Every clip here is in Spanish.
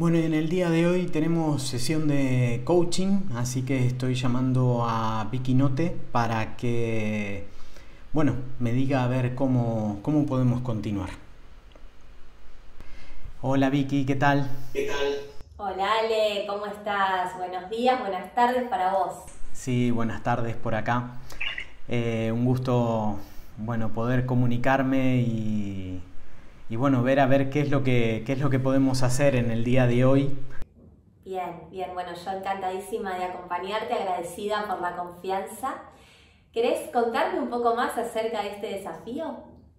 Bueno, en el día de hoy tenemos sesión de coaching, así que estoy llamando a Vicky Note para que, bueno, me diga a ver cómo podemos continuar. Hola Vicky, ¿qué tal? ¿Qué tal? Hola Ale, ¿cómo estás? Buenos días, buenas tardes para vos. Sí, buenas tardes por acá. Un gusto, bueno, poder comunicarme y bueno, ver a ver qué es lo que podemos hacer en el día de hoy. Bien, bien, bueno, yo encantadísima de acompañarte, agradecida por la confianza. ¿Querés contarme un poco más acerca de este desafío?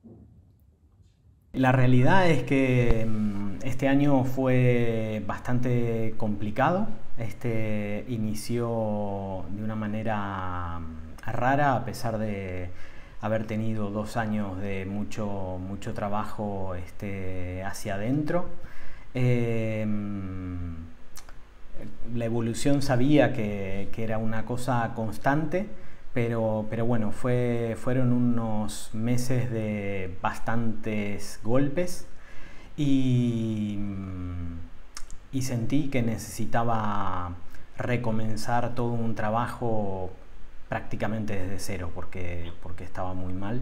La realidad es que este año fue bastante complicado. Inició de una manera rara, a pesar de haber tenido 2 años de mucho trabajo hacia adentro. Eh, la evolución sabía que era una cosa constante, pero bueno, fueron unos meses de bastantes golpes y, y sentí que necesitaba recomenzar todo un trabajo prácticamente desde cero porque estaba muy mal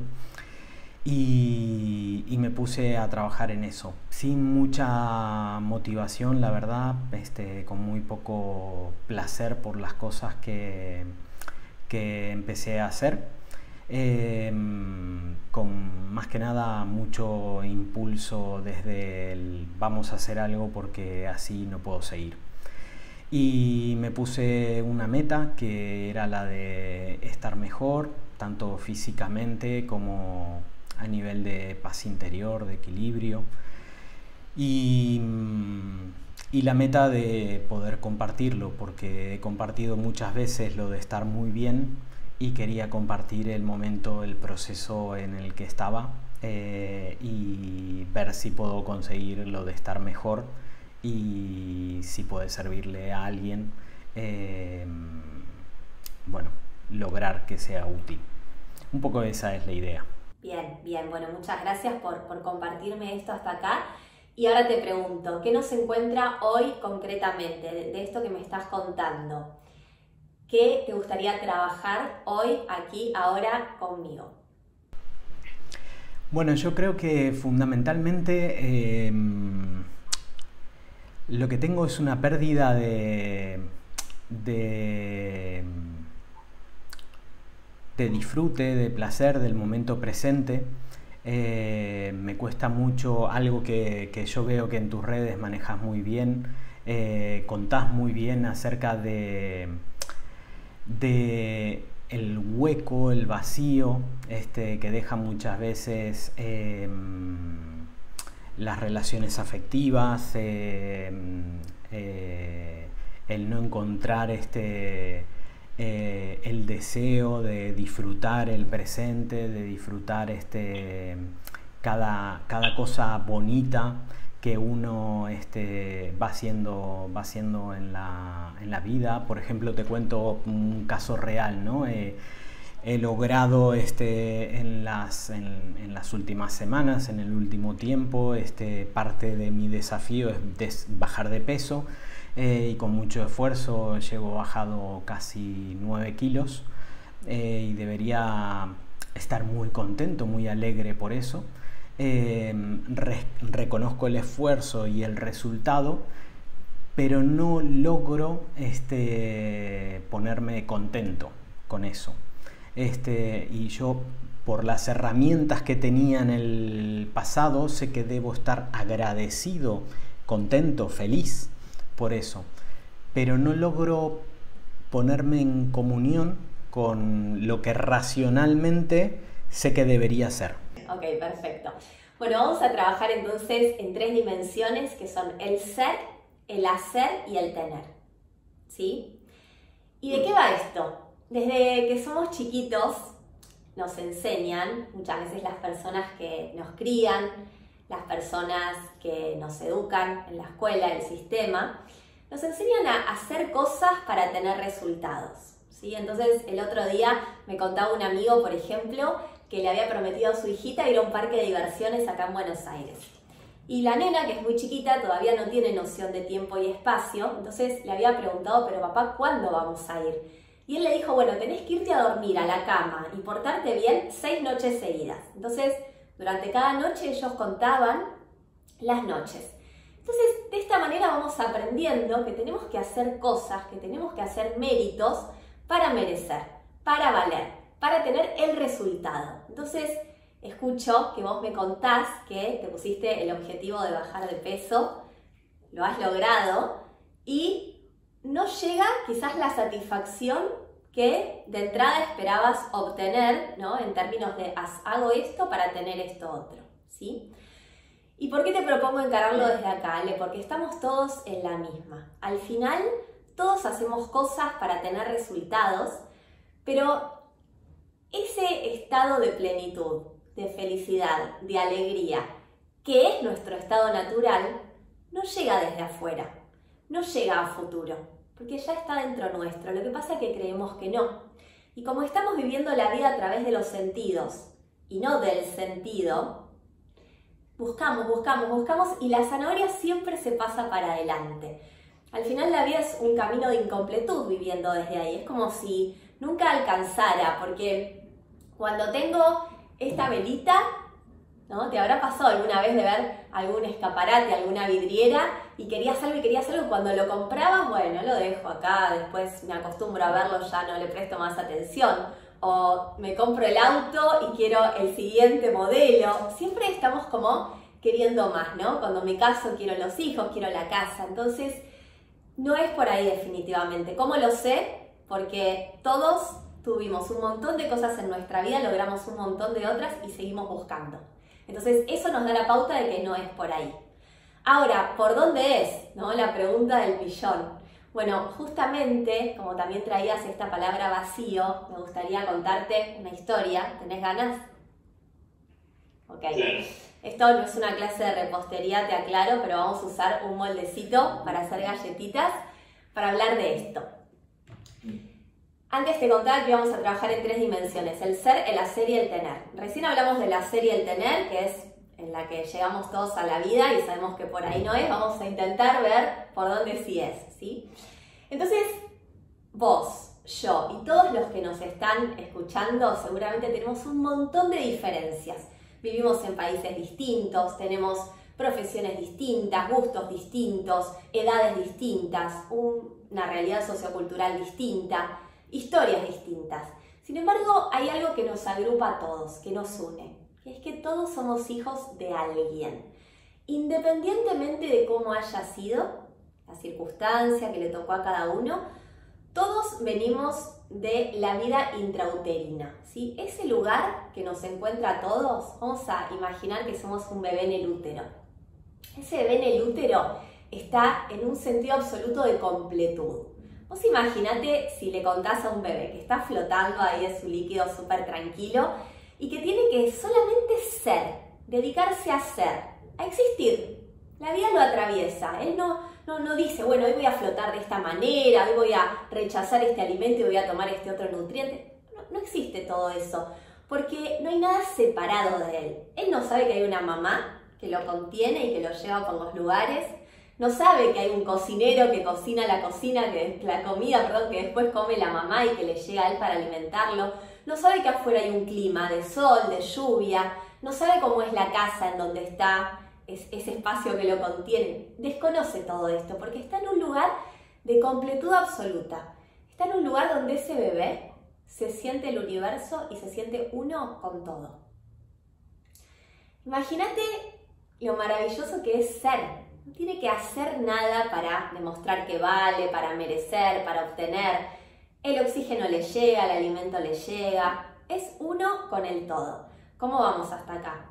y me puse a trabajar en eso, sin mucha motivación, la verdad, con muy poco placer por las cosas que empecé a hacer, eh, con más que nada mucho impulso desde el vamos a hacer algo porque así no puedo seguir. Y me puse una meta que era la de estar mejor, tanto físicamente como a nivel de paz interior, de equilibrio. Y, y la meta de poder compartirlo, porque he compartido muchas veces lo de estar muy bien y quería compartir el momento, el proceso en el que estaba, y ver si puedo conseguir lo de estar mejor y si puede servirle a alguien, eh, bueno, lograr que sea útil. Un poco esa es la idea. Bien, bien, bueno, muchas gracias por compartirme esto hasta acá. Y ahora te pregunto, ¿qué nos encuentra hoy concretamente de esto que me estás contando? ¿Qué te gustaría trabajar hoy, aquí, ahora conmigo? Bueno, yo creo que fundamentalmente lo que tengo es una pérdida de, de disfrute, de placer del momento presente. Me cuesta mucho algo que yo veo que en tus redes manejas muy bien, contás muy bien acerca de el hueco, el vacío, que deja muchas veces las relaciones afectivas, el no encontrar el deseo de disfrutar el presente, de disfrutar cada cosa bonita que uno va haciendo en la vida. Por ejemplo, te cuento un caso real, ¿no? He logrado en las últimas semanas, en el último tiempo, parte de mi desafío es bajar de peso, y con mucho esfuerzo llevo bajado casi 9 kilos, y debería estar muy contento, muy alegre por eso. Reconozco el esfuerzo y el resultado, pero no logro ponerme contento con eso. Y yo, por las herramientas que tenía en el pasado, sé que debo estar agradecido, contento, feliz por eso, pero no logro ponerme en comunión con lo que racionalmente sé que debería ser. Ok, perfecto. Bueno, vamos a trabajar entonces en tres dimensiones que son el ser, el hacer y el tener. ¿Sí? ¿Y de qué va esto? Desde que somos chiquitos nos enseñan, muchas veces las personas que nos crían, las personas que nos educan en la escuela, el sistema, nos enseñan a hacer cosas para tener resultados. ¿Sí? Entonces, el otro día me contaba un amigo, por ejemplo, que le había prometido a su hijita ir a un parque de diversiones acá en Buenos Aires. Y la nena, que es muy chiquita, todavía no tiene noción de tiempo y espacio, entonces le había preguntado, pero papá, ¿cuándo vamos a ir? Y él le dijo, bueno, tenés que irte a dormir a la cama y portarte bien 6 noches seguidas. Entonces, durante cada noche ellos contaban las noches. Entonces, de esta manera vamos aprendiendo que tenemos que hacer cosas, que tenemos que hacer méritos para merecer, para valer, para tener el resultado. Entonces, escucho que vos me contás que te pusiste el objetivo de bajar de peso, lo has logrado y no llega quizás la satisfacción que de entrada esperabas obtener, ¿no? En términos de hago esto para tener esto otro, ¿sí? ¿Y por qué te propongo encararlo desde acá, Ale? Porque estamos todos en la misma. Al final, todos hacemos cosas para tener resultados, pero ese estado de plenitud, de felicidad, de alegría, que es nuestro estado natural, no llega desde afuera, no llega a futuro, porque ya está dentro nuestro. Lo que pasa es que creemos que no. Y como estamos viviendo la vida a través de los sentidos y no del sentido, buscamos y la zanahoria siempre se pasa para adelante. Al final la vida es un camino de incompletud viviendo desde ahí. Es como si nunca alcanzara, porque cuando tengo esta velita, ¿no? ¿Te habrá pasado alguna vez de ver algún escaparate, alguna vidriera y querías algo y cuando lo comprabas, bueno, lo dejo acá, después me acostumbro a verlo, ya no le presto más atención? O me compro el auto y quiero el siguiente modelo. Siempre estamos como queriendo más, ¿no? Cuando me caso quiero los hijos, quiero la casa. Entonces, no es por ahí definitivamente. ¿Cómo lo sé? Porque todos tuvimos un montón de cosas en nuestra vida, logramos un montón de otras y seguimos buscando. Entonces, eso nos da la pauta de que no es por ahí. Ahora, ¿por dónde es? ¿No? La pregunta del millón. Bueno, justamente, como también traías esta palabra vacío, me gustaría contarte una historia. ¿Tenés ganas? Ok. Claro. Esto no es una clase de repostería, te aclaro, pero vamos a usar un moldecito para hacer galletitas para hablar de esto. Antes te contaba que íbamos a trabajar en 3 dimensiones, el ser, el hacer y el tener. Recién hablamos del hacer y el tener, que es en la que llegamos todos a la vida y sabemos que por ahí no es. Vamos a intentar ver por dónde sí es, ¿sí? Entonces, vos, yo y todos los que nos están escuchando seguramente tenemos un montón de diferencias. Vivimos en países distintos, tenemos profesiones distintas, gustos distintos, edades distintas, una realidad sociocultural distinta, historias distintas. Sin embargo, hay algo que nos agrupa a todos, que nos une, que es que todos somos hijos de alguien. Independientemente de cómo haya sido la circunstancia que le tocó a cada uno, todos venimos de la vida intrauterina, ¿sí? Ese lugar que nos encuentra a todos, vamos a imaginar que somos un bebé en el útero. Ese bebé en el útero está en un sentido absoluto de completud. Vos imaginate si le contás a un bebé que está flotando ahí en su líquido súper tranquilo y que tiene que solamente ser, dedicarse a ser, a existir. La vida lo atraviesa. Él no dice, bueno, hoy voy a flotar de esta manera, hoy voy a rechazar este alimento y voy a tomar este otro nutriente. No existe todo eso, porque no hay nada separado de él. Él no sabe que hay una mamá que lo contiene y que lo lleva por los lugares. No sabe que hay un cocinero que cocina la comida que después come la mamá y que le llega a él para alimentarlo. No sabe que afuera hay un clima de sol, de lluvia. No sabe cómo es la casa en donde está ese espacio que lo contiene. Desconoce todo esto porque está en un lugar de completud absoluta. Está en un lugar donde ese bebé se siente el universo y se siente uno con todo. Imagínate lo maravilloso que es ser. No tiene que hacer nada para demostrar que vale, para merecer, para obtener. El oxígeno le llega, el alimento le llega. Es uno con el todo. ¿Cómo vamos hasta acá?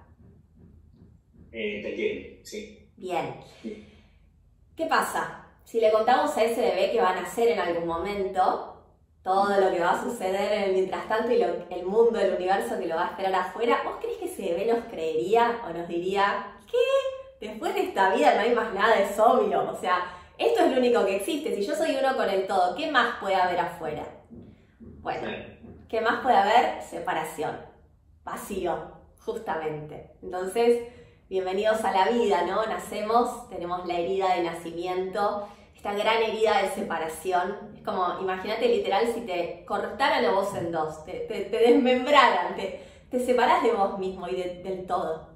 Te entiendo, sí. Bien. ¿Qué pasa? Si le contamos a ese bebé que va a nacer en algún momento, todo lo que va a suceder en el mientras tanto y el mundo, el universo que lo va a esperar afuera, ¿vos crees que ese bebé nos creería o nos diría, ¿qué? Después de esta vida no hay más nada, es obvio. O sea, esto es lo único que existe. Si yo soy uno con el todo, ¿qué más puede haber afuera? Bueno, ¿qué más puede haber? Separación. Vacío, justamente. Entonces, bienvenidos a la vida, ¿no? Nacemos, tenemos la herida de nacimiento, esta gran herida de separación. Es como, imagínate literal si te cortaran a vos en dos, te desmembraran, te separás de vos mismo y del todo.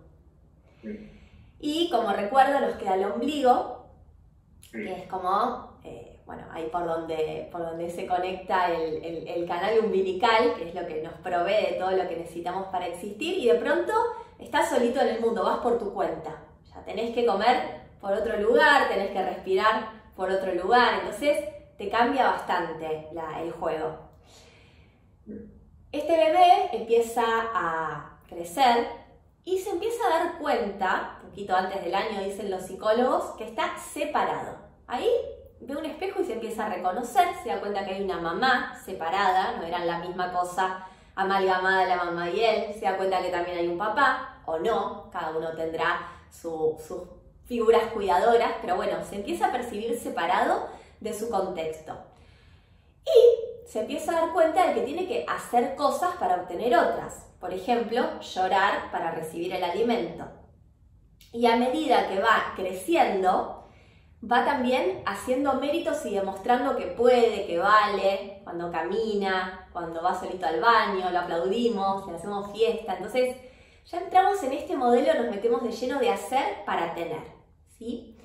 Y como recuerdo nos queda el ombligo, que es como, bueno, ahí por donde se conecta el canal umbilical, que es lo que nos provee de todo lo que necesitamos para existir, y de pronto estás solito en el mundo, vas por tu cuenta. Ya tenés que comer por otro lugar, tenés que respirar por otro lugar, entonces te cambia bastante el juego. Este bebé empieza a crecer y se empieza a dar cuenta, un poquito antes del año dicen los psicólogos, que está separado. Ahí ve un espejo y se empieza a reconocer, se da cuenta que hay una mamá separada, no eran la misma cosa amalgamada la mamá y él, se da cuenta que también hay un papá, o no, cada uno tendrá sus figuras cuidadoras, pero bueno, se empieza a percibir separado de su contexto. Y se empieza a dar cuenta de que tiene que hacer cosas para obtener otras. Por ejemplo, llorar para recibir el alimento. Y a medida que va creciendo, va también haciendo méritos y demostrando que puede, que vale, cuando camina, cuando va solito al baño, lo aplaudimos, le hacemos fiesta. Entonces, ya entramos en este modelo, nos metemos de lleno de hacer para tener, ¿sí?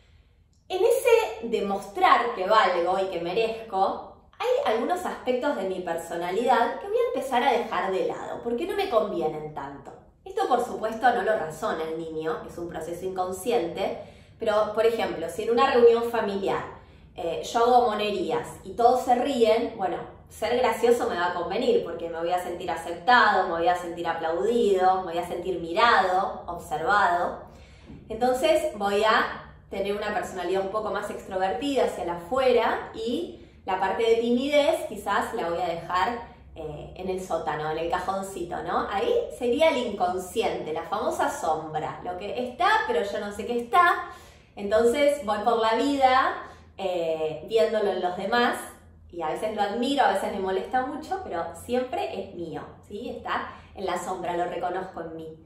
En ese demostrar que valgo y que merezco, hay algunos aspectos de mi personalidad que voy a empezar a dejar de lado, porque no me convienen tanto. Esto, por supuesto, no lo razona el niño, es un proceso inconsciente, pero, por ejemplo, si en una reunión familiar yo hago monerías y todos se ríen, bueno, ser gracioso me va a convenir porque me voy a sentir aceptado, me voy a sentir aplaudido, me voy a sentir mirado, observado. Entonces voy a tener una personalidad un poco más extrovertida hacia el afuera y la parte de timidez quizás la voy a dejar en el sótano, en el cajoncito, ¿no? Ahí sería el inconsciente, la famosa sombra, lo que está pero yo no sé qué está. Entonces voy por la vida viéndolo en los demás y a veces lo admiro, a veces me molesta mucho, pero siempre es mío, ¿sí? Está en la sombra, lo reconozco en mí.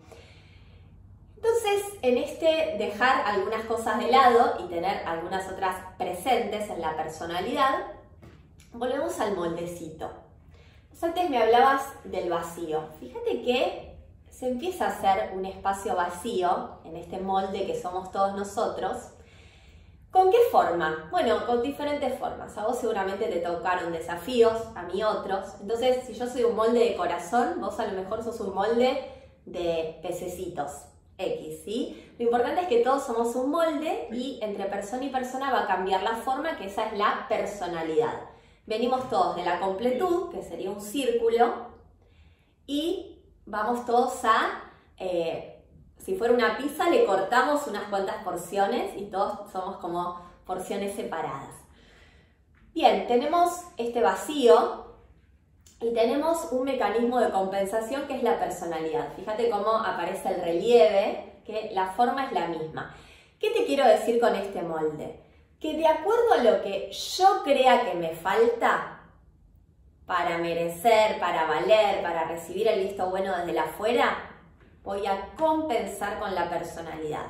Entonces, en este dejar algunas cosas de lado y tener algunas otras presentes en la personalidad, volvemos al moldecito. Antes me hablabas del vacío. Fíjate que se empieza a hacer un espacio vacío en este molde que somos todos nosotros. ¿Con qué forma? Bueno, con diferentes formas. A vos seguramente te tocaron desafíos, a mí otros. Entonces, si yo soy un molde de corazón, vos a lo mejor sos un molde de pececitos X, ¿sí? Lo importante es que todos somos un molde y entre persona y persona va a cambiar la forma, que esa es la personalidad. Venimos todos de la completud, que sería un círculo, y vamos todos a... si fuera una pizza, le cortamos unas cuantas porciones y todos somos como porciones separadas. Bien, tenemos este vacío y tenemos un mecanismo de compensación que es la personalidad. Fíjate cómo aparece el relieve, que la forma es la misma. ¿Qué te quiero decir con este molde? Que de acuerdo a lo que yo crea que me falta para merecer, para valer, para recibir el visto bueno desde la afuera, voy a compensar con la personalidad.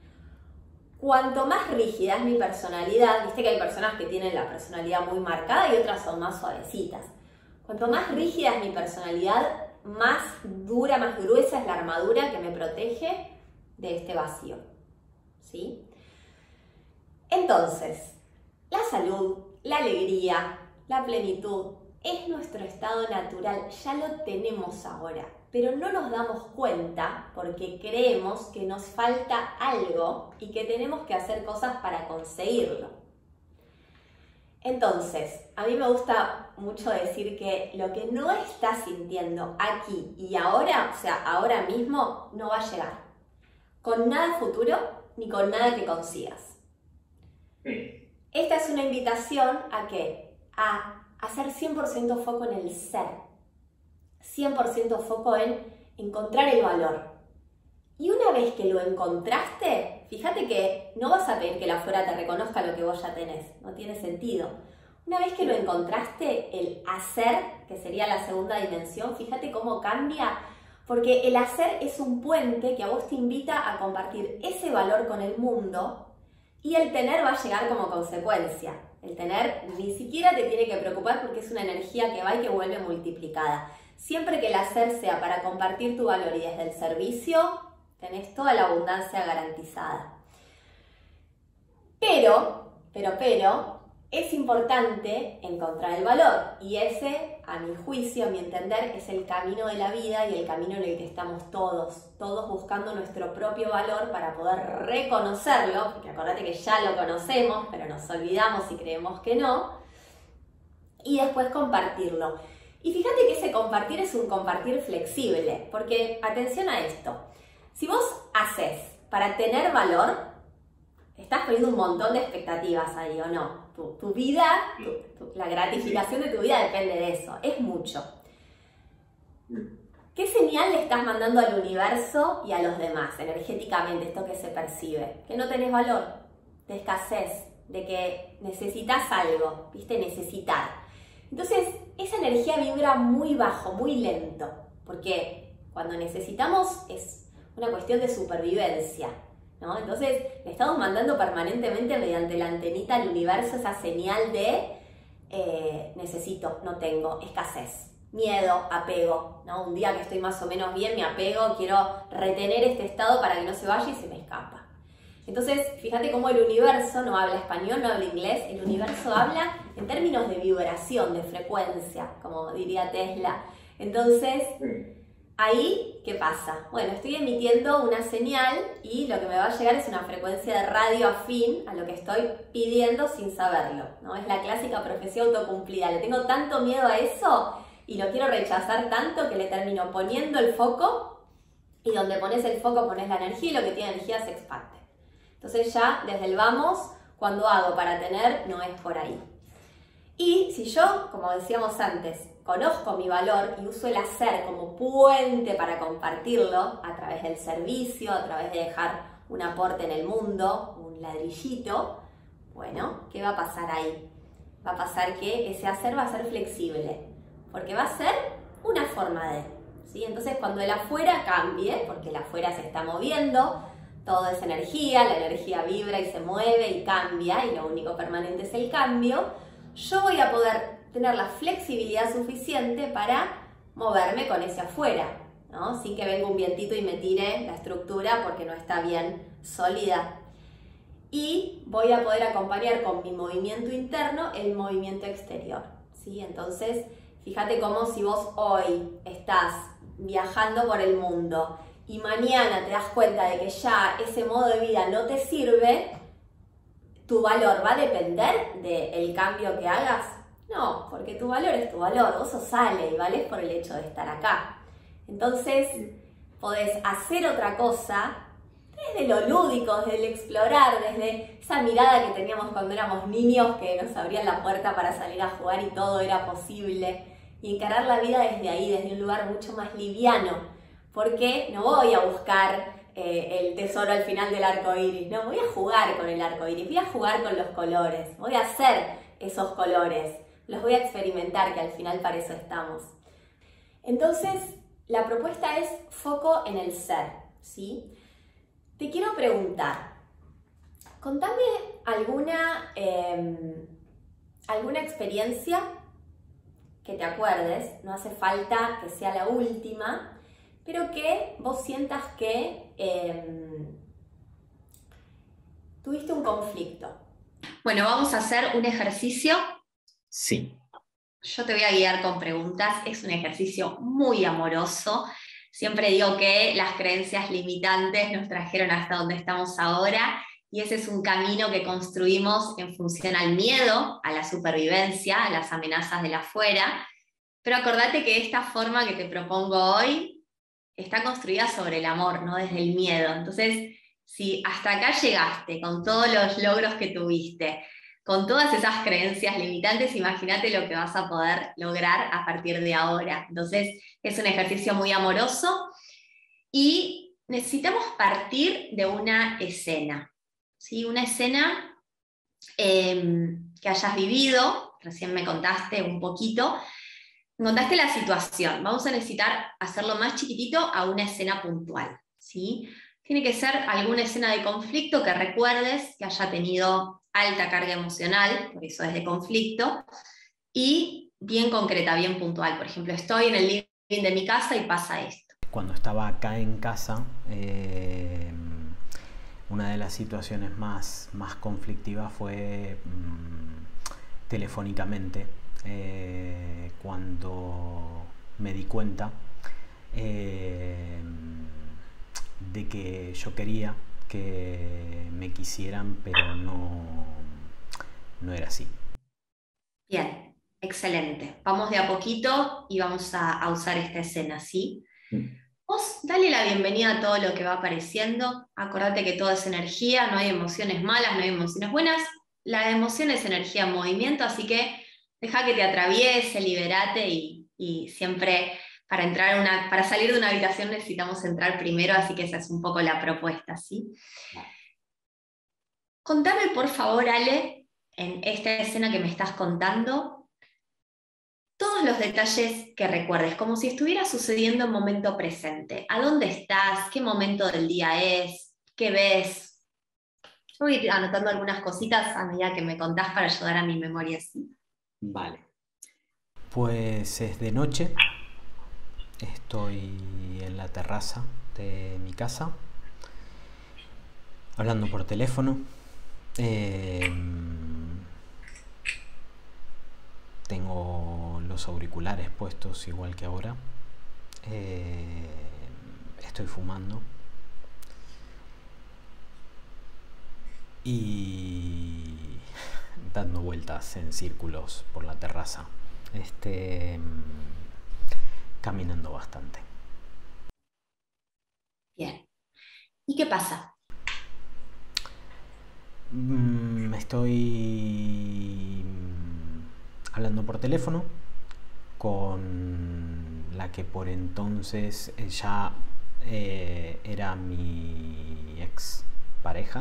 Cuanto más rígida es mi personalidad, viste que hay personas que tienen la personalidad muy marcada y otras son más suavecitas. Cuanto más rígida es mi personalidad, más dura, más gruesa es la armadura que me protege de este vacío, ¿sí? Entonces, la salud, la alegría, la plenitud es nuestro estado natural, ya lo tenemos ahora. Pero no nos damos cuenta porque creemos que nos falta algo y que tenemos que hacer cosas para conseguirlo. Entonces, a mí me gusta mucho decir que lo que no estás sintiendo aquí y ahora, o sea, ahora mismo, no va a llegar. Con nada futuro ni con nada que consigas. Esta es una invitación a ¿qué? A hacer 100% foco en el ser. 100% foco en encontrar el valor. Y una vez que lo encontraste, fíjate que no vas a pedir que la afuera te reconozca lo que vos ya tenés, no tiene sentido. Una vez que lo encontraste, el hacer, que sería la segunda dimensión, fíjate cómo cambia, Porque el hacer es un puente que a vos te invita a compartir ese valor con el mundo, y el tener va a llegar como consecuencia. El tener ni siquiera te tiene que preocupar porque es una energía que va y que vuelve multiplicada. Siempre que el hacer sea para compartir tu valor y desde el servicio, tenés toda la abundancia garantizada. Pero, es importante encontrar el valor, y ese, a mi juicio, a mi entender, es el camino de la vida y el camino en el que estamos todos buscando nuestro propio valor para poder reconocerlo, porque acordate que ya lo conocemos, pero nos olvidamos y creemos que no, y después compartirlo. Y fíjate que ese compartir es un compartir flexible, porque atención a esto, si vos haces para tener valor, estás poniendo un montón de expectativas ahí, ¿o no? Tu vida, la gratificación de tu vida depende de eso, es mucho. ¿Qué señal le estás mandando al universo y a los demás, energéticamente, esto que se percibe? Que no tenés valor, de escasez, de que necesitas algo, ¿viste? Necesitar. Entonces, esa energía vibra muy bajo, muy lento, porque cuando necesitamos es una cuestión de supervivencia, ¿no? Entonces, le estamos mandando permanentemente mediante la antenita al universo esa señal de necesito, no tengo, escasez, miedo, apego, ¿no? Un día que estoy más o menos bien, me apego, quiero retener este estado para que no se vaya y se me escapa. Entonces, fíjate cómo el universo no habla español, no habla inglés, el universo habla en términos de vibración, de frecuencia, como diría Tesla. Entonces, ahí, ¿qué pasa? Bueno, estoy emitiendo una señal y lo que me va a llegar es una frecuencia de radio afín a lo que estoy pidiendo sin saberlo, ¿no? Es la clásica profecía autocumplida. Le tengo tanto miedo a eso y lo quiero rechazar tanto que le termino poniendo el foco, y donde pones el foco pones la energía, y lo que tiene energía se expande. Entonces ya desde el vamos, cuando hago para tener, no es por ahí. Y si yo, como decíamos antes, conozco mi valor y uso el hacer como puente para compartirlo a través del servicio, a través de dejar un aporte en el mundo, un ladrillito, bueno, ¿qué va a pasar ahí? Va a pasar que ese hacer va a ser flexible, porque va a ser una forma de, ¿sí? Entonces cuando el afuera cambie, porque el afuera se está moviendo, todo es energía, la energía vibra y se mueve y cambia, y lo único permanente es el cambio, yo voy a poder tener la flexibilidad suficiente para moverme con ese afuera, ¿no? Sin que venga un vientito y me tire la estructura porque no está bien sólida. Y voy a poder acompañar con mi movimiento interno el movimiento exterior, ¿sí? Entonces, fíjate cómo si vos hoy estás viajando por el mundo y mañana te das cuenta de que ya ese modo de vida no te sirve, ¿tu valor va a depender del cambio que hagas? No, porque tu valor es tu valor, vos sos Ale y valés por el hecho de estar acá. Entonces, podés hacer otra cosa desde lo lúdico, desde el explorar, desde esa mirada que teníamos cuando éramos niños, que nos abrían la puerta para salir a jugar y todo era posible, y encarar la vida desde ahí, desde un lugar mucho más liviano, porque no voy a buscar el tesoro al final del arco iris, no, voy a jugar con el arco iris, voy a jugar con los colores, voy a hacer esos colores, los voy a experimentar, que al final para eso estamos. Entonces, la propuesta es foco en el ser, ¿sí? Te quiero preguntar, contame alguna experiencia que te acuerdes, no hace falta que sea la última, pero que vos sientas que tuviste un conflicto. Bueno, vamos a hacer un ejercicio. Sí. Yo te voy a guiar con preguntas, es un ejercicio muy amoroso. Siempre digo que las creencias limitantes nos trajeron hasta donde estamos ahora, y ese es un camino que construimos en función al miedo, a la supervivencia, a las amenazas del afuera. Pero acordate que esta forma que te propongo hoy está construida sobre el amor, no desde el miedo. Entonces, si hasta acá llegaste con todos los logros que tuviste, con todas esas creencias limitantes, imagínate lo que vas a poder lograr a partir de ahora. Entonces, es un ejercicio muy amoroso y necesitamos partir de una escena, ¿sí? Una escena que hayas vivido, recién me contaste un poquito, Contaste la situación. Vamos a necesitar hacerlo más chiquitito a una escena puntual, ¿sí? Tiene que ser alguna escena de conflicto que recuerdes que haya tenido alta carga emocional, por eso es de conflicto, y bien concreta, bien puntual. Por ejemplo, estoy en el living de mi casa y pasa esto. Cuando estaba acá en casa, una de las situaciones más conflictivas fue telefónicamente, cuando me di cuenta de que yo quería que me quisieran, pero no era así. Bien, excelente. Vamos de a poquito y vamos a usar esta escena, ¿sí? Vos dale la bienvenida a todo lo que va apareciendo. Acordate que todo es energía, no hay emociones malas, no hay emociones buenas. La emoción es energía en movimiento, así que deja que te atraviese, liberate y siempre para salir de una habitación necesitamos entrar primero, así que esa es un poco la propuesta, ¿sí? Contame por favor, Ale, en esta escena que me estás contando, todos los detalles que recuerdes, como si estuviera sucediendo en momento presente. ¿A dónde estás? ¿Qué momento del día es? ¿Qué ves? Yo voy a ir anotando algunas cositas a medida que me contás para ayudar a mi memoria así. Vale. Pues es de noche, estoy en la terraza de mi casa, hablando por teléfono. Tengo los auriculares puestos igual que ahora. Estoy fumando. Y dando vueltas en círculos por la terraza. Caminando bastante. Bien. ¿Y qué pasa? Estoy hablando por teléfono con la que por entonces ya era mi ex pareja,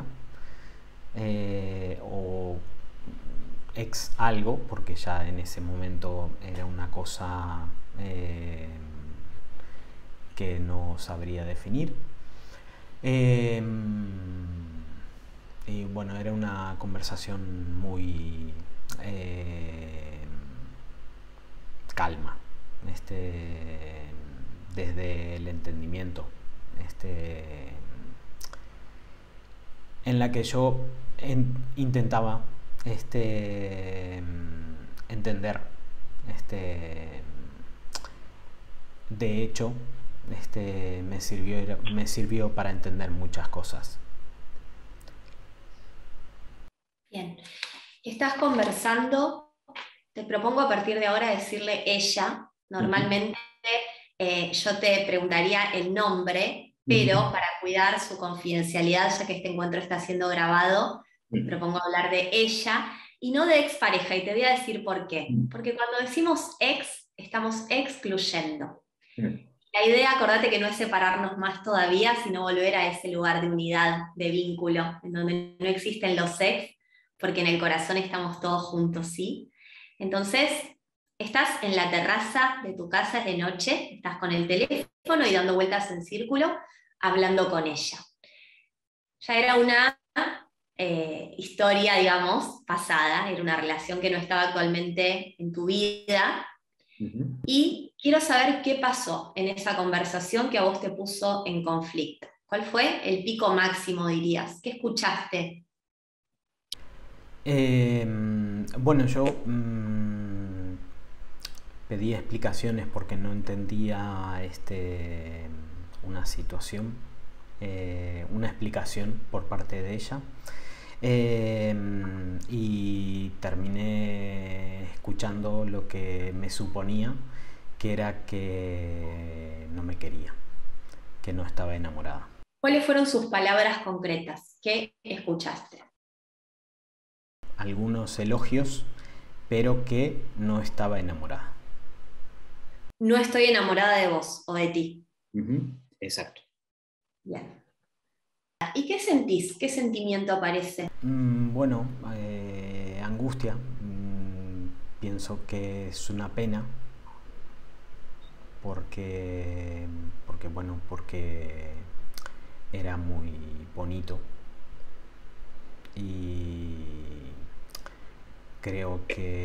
o ex algo, porque ya en ese momento era una cosa que no sabría definir. Y bueno, era una conversación muy calma, desde el entendimiento, en la que yo intentaba entender. De hecho, me sirvió para entender muchas cosas. Bien. Estás conversando, te propongo a partir de ahora decirle ella. Normalmente yo te preguntaría el nombre, pero para cuidar su confidencialidad, ya que este encuentro está siendo grabado, te propongo hablar de ella y no de expareja, y te voy a decir por qué. Porque cuando decimos ex, estamos excluyendo. La idea, acordate que no es separarnos más todavía, sino volver a ese lugar de unidad, de vínculo, en donde no existen los ex, porque en el corazón estamos todos juntos, ¿sí? Entonces, estás en la terraza de tu casa, es de noche, estás con el teléfono y dando vueltas en círculo, hablando con ella. Ya era una historia, digamos, pasada, era una relación que no estaba actualmente en tu vida, y quiero saber qué pasó en esa conversación que a vos te puso en conflicto. ¿Cuál fue el pico máximo, dirías? ¿Qué escuchaste? Bueno, yo pedí explicaciones porque no entendía una situación, una explicación por parte de ella, y terminé escuchando lo que me suponía, que era que no me quería, que no estaba enamorada. ¿Cuáles fueron sus palabras concretas? ¿Qué escuchaste? Algunos elogios, pero que no estaba enamorada. No estoy enamorada de vos o de ti. Exacto. Bien. ¿Y qué sentís? ¿Qué sentimiento aparece? Bueno, angustia. Pienso que es una pena porque, porque era muy bonito y creo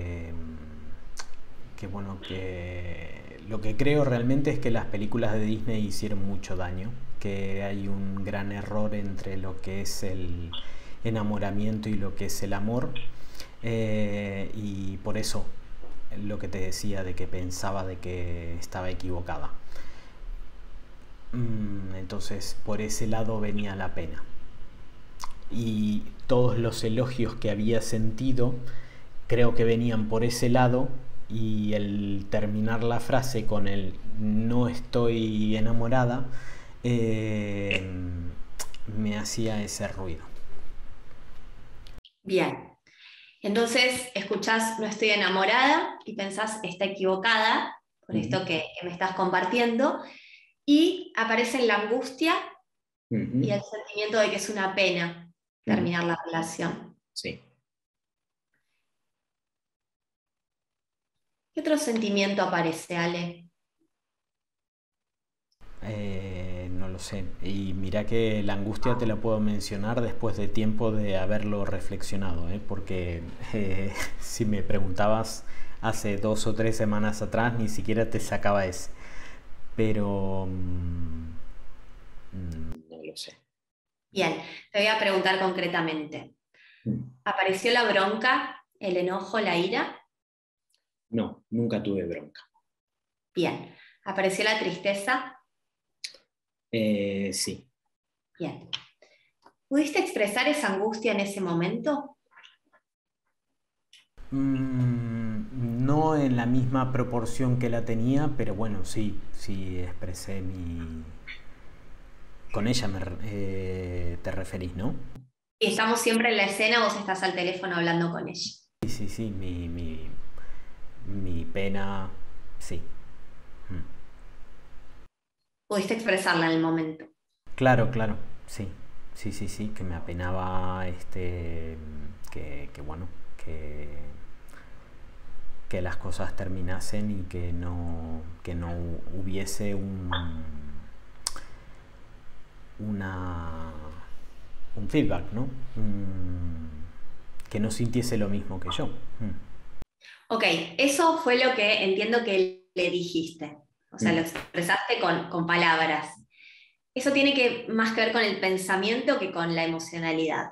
que lo que creo realmente es que las películas de Disney hicieron mucho daño, que hay un gran error entre lo que es el enamoramiento y lo que es el amor, y por eso lo que te decía de que pensaba de que estaba equivocada. Entonces por ese lado venía la pena, y todos los elogios que había sentido creo que venían por ese lado, y el terminar la frase con el no estoy enamorada me hacía ese ruido. Bien, entonces escuchás no estoy enamorada y pensás está equivocada por esto que me estás compartiendo, y aparece la angustia y el sentimiento de que es una pena terminar la relación. Sí. ¿Qué otro sentimiento aparece, Ale? No lo sé. Y mira que la angustia te la puedo mencionar después de tiempo de haberlo reflexionado, porque si me preguntabas hace 2 o 3 semanas atrás, ni siquiera te sacaba ese. Pero no lo sé. Bien, te voy a preguntar concretamente. ¿Apareció la bronca, el enojo, la ira? No, nunca tuve bronca. Bien. ¿Apareció la tristeza? Sí. Bien. ¿Pudiste expresar esa angustia en ese momento? No en la misma proporción que la tenía, pero bueno, sí expresé mi... Con ella te referís, ¿no? Y estamos siempre en la escena, vos estás al teléfono hablando con ella. Sí, mi pena, sí. ¿Pudiste expresarla en el momento? Claro, sí. Sí, que me apenaba que bueno, que las cosas terminasen y que no hubiese un feedback, ¿no? Que no sintiese lo mismo que yo. Ok, eso fue lo que entiendo que le dijiste. O sea, lo expresaste con palabras. Eso tiene más que ver con el pensamiento que con la emocionalidad.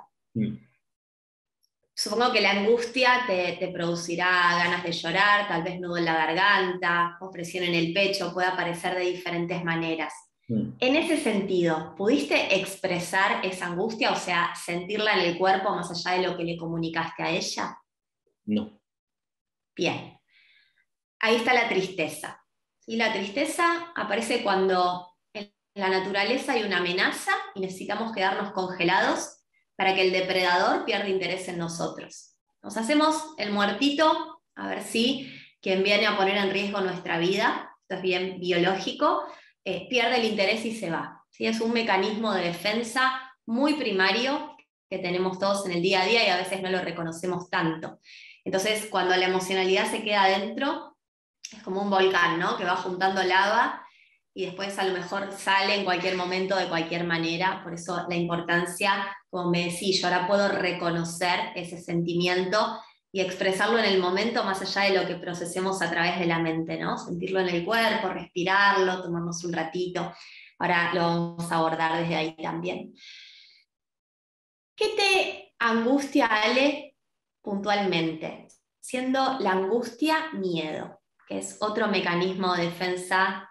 Supongo que la angustia te producirá ganas de llorar, tal vez nudo en la garganta, opresión en el pecho, puede aparecer de diferentes maneras. En ese sentido, ¿pudiste expresar esa angustia, o sea, sentirla en el cuerpo más allá de lo que le comunicaste a ella? No. Bien. Ahí está la tristeza. ¿Sí? La tristeza aparece cuando en la naturaleza hay una amenaza y necesitamos quedarnos congelados para que el depredador pierda interés en nosotros. Nos hacemos el muertito, a ver si quien viene a poner en riesgo nuestra vida, esto es bien biológico, pierde el interés y se va. ¿Sí? Es un mecanismo de defensa muy primario que tenemos todos en el día a día y a veces no lo reconocemos tanto. Entonces, cuando la emocionalidad se queda adentro, es como un volcán, ¿no? Que va juntando lava y después a lo mejor sale en cualquier momento de cualquier manera. Por eso la importancia, como me decís, yo ahora puedo reconocer ese sentimiento y expresarlo en el momento más allá de lo que procesemos a través de la mente, ¿no? Sentirlo en el cuerpo, respirarlo, tomarnos un ratito. Ahora lo vamos a abordar desde ahí también. ¿Qué te angustia, Ale, puntualmente? Siendo la angustia miedo, que es otro mecanismo de defensa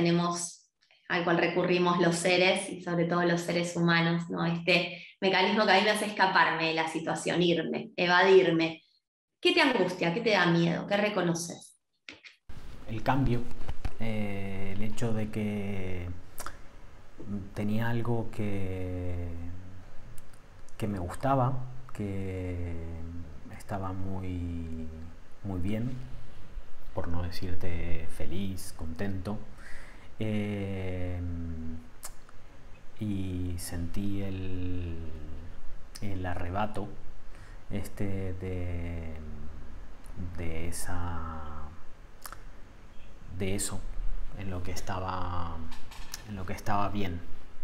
al cual recurrimos los seres, y sobre todo los seres humanos, ¿no? Este mecanismo que a mí me hace escaparme de la situación, irme, evadirme. ¿Qué te angustia? ¿Qué te da miedo? ¿Qué reconoces? El cambio, el hecho de que tenía algo que me gustaba, que estaba muy bien, por no decirte feliz, contento, y sentí el arrebato de eso, en lo que estaba bien.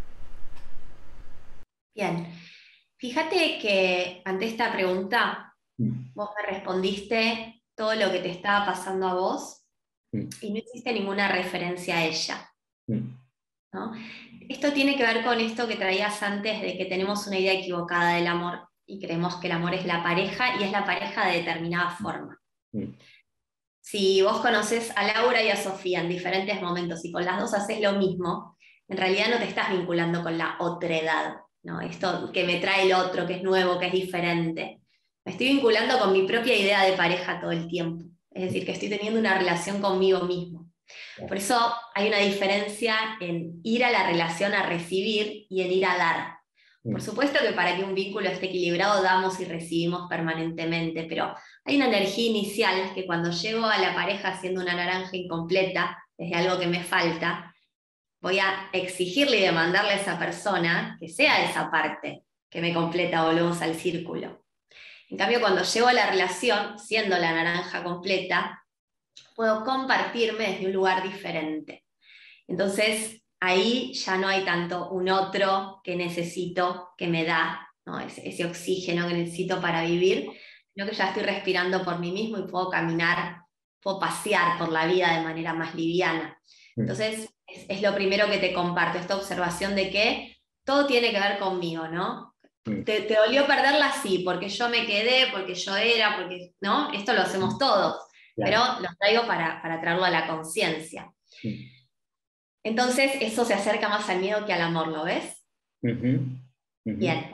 Bien. Fíjate que ante esta pregunta vos me respondiste todo lo que te estaba pasando a vos y no hiciste ninguna referencia a ella, ¿no? Esto tiene que ver con esto que traías antes de que tenemos una idea equivocada del amor y creemos que el amor es la pareja y es la pareja de determinada forma. Si vos conoces a Laura y a Sofía en diferentes momentos y con las dos haces lo mismo, en realidad no te estás vinculando con la otredad, ¿no? Esto que me trae el otro, que es nuevo, que es diferente. Me estoy vinculando con mi propia idea de pareja todo el tiempo. Es decir, que estoy teniendo una relación conmigo mismo. Por eso hay una diferencia en ir a la relación a recibir y en ir a dar. Por supuesto que para que un vínculo esté equilibrado damos y recibimos permanentemente, pero hay una energía inicial que cuando llego a la pareja siendo una naranja incompleta, desde algo que me falta, voy a exigirle y demandarle a esa persona que sea esa parte que me completa, volvemos al círculo. En cambio, cuando llego a la relación, siendo la naranja completa, puedo compartirme desde un lugar diferente. Entonces, ahí ya no hay tanto un otro que necesito, que me da, ¿no? ese oxígeno que necesito para vivir, sino que ya estoy respirando por mí mismo y puedo caminar, puedo pasear por la vida de manera más liviana. Entonces, es lo primero que te comparto, esta observación de que todo tiene que ver conmigo, ¿no? ¿Te dolió perderla? Sí, porque yo me quedé, porque yo era, porque, ¿no? Esto lo hacemos todos, claro. Pero lo traigo para traerlo a la conciencia. Entonces, eso se acerca más al miedo que al amor, ¿lo ves? Bien.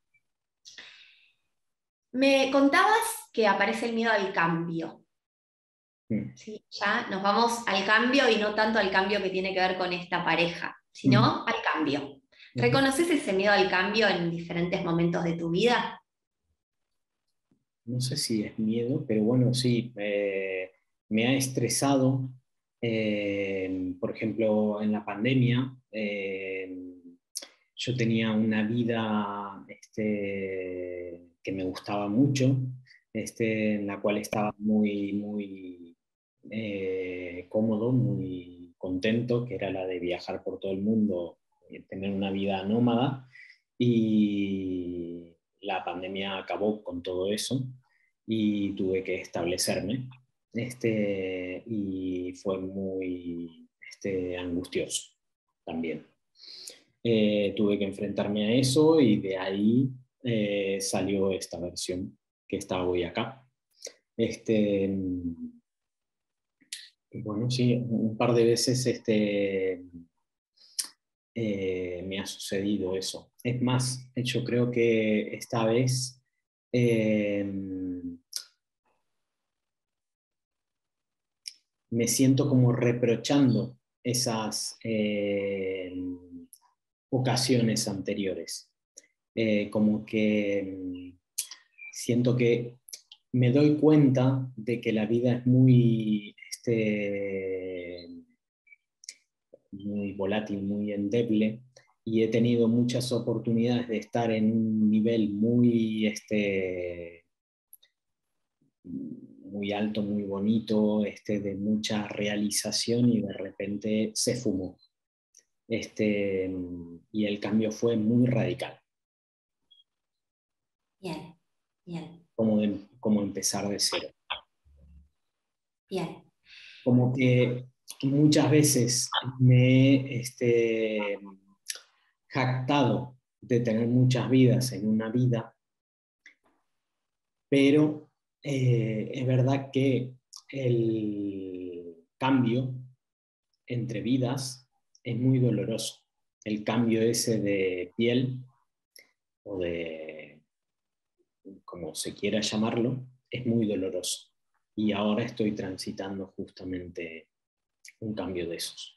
Me contabas que aparece el miedo al cambio. ¿Sí? Ya nos vamos al cambio y no tanto al cambio que tiene que ver con esta pareja, sino al cambio. ¿Reconoces ese miedo al cambio en diferentes momentos de tu vida? No sé si es miedo, pero bueno, sí, me ha estresado. Por ejemplo, en la pandemia, yo tenía una vida que me gustaba mucho, en la cual estaba muy cómodo, muy contento, que era la de viajar por todo el mundo, tener una vida nómada, y la pandemia acabó con todo eso y tuve que establecerme, y fue muy angustioso también. Tuve que enfrentarme a eso y de ahí salió esta versión que está hoy acá. Bueno, sí, un par de veces me ha sucedido eso. Es más, yo creo que esta vez me siento como reprochando esas ocasiones anteriores. Como que siento que me doy cuenta de que la vida es muy volátil, muy endeble, y he tenido muchas oportunidades de estar en un nivel muy alto, muy bonito, de mucha realización, y de repente se fumó. Y el cambio fue muy radical. Bien, bien. Como empezar de cero. Bien. Como que muchas veces me he jactado de tener muchas vidas en una vida, pero es verdad que el cambio entre vidas es muy doloroso. El cambio ese de piel, o de como se quiera llamarlo, es muy doloroso. Y ahora estoy transitando justamente un cambio de esos.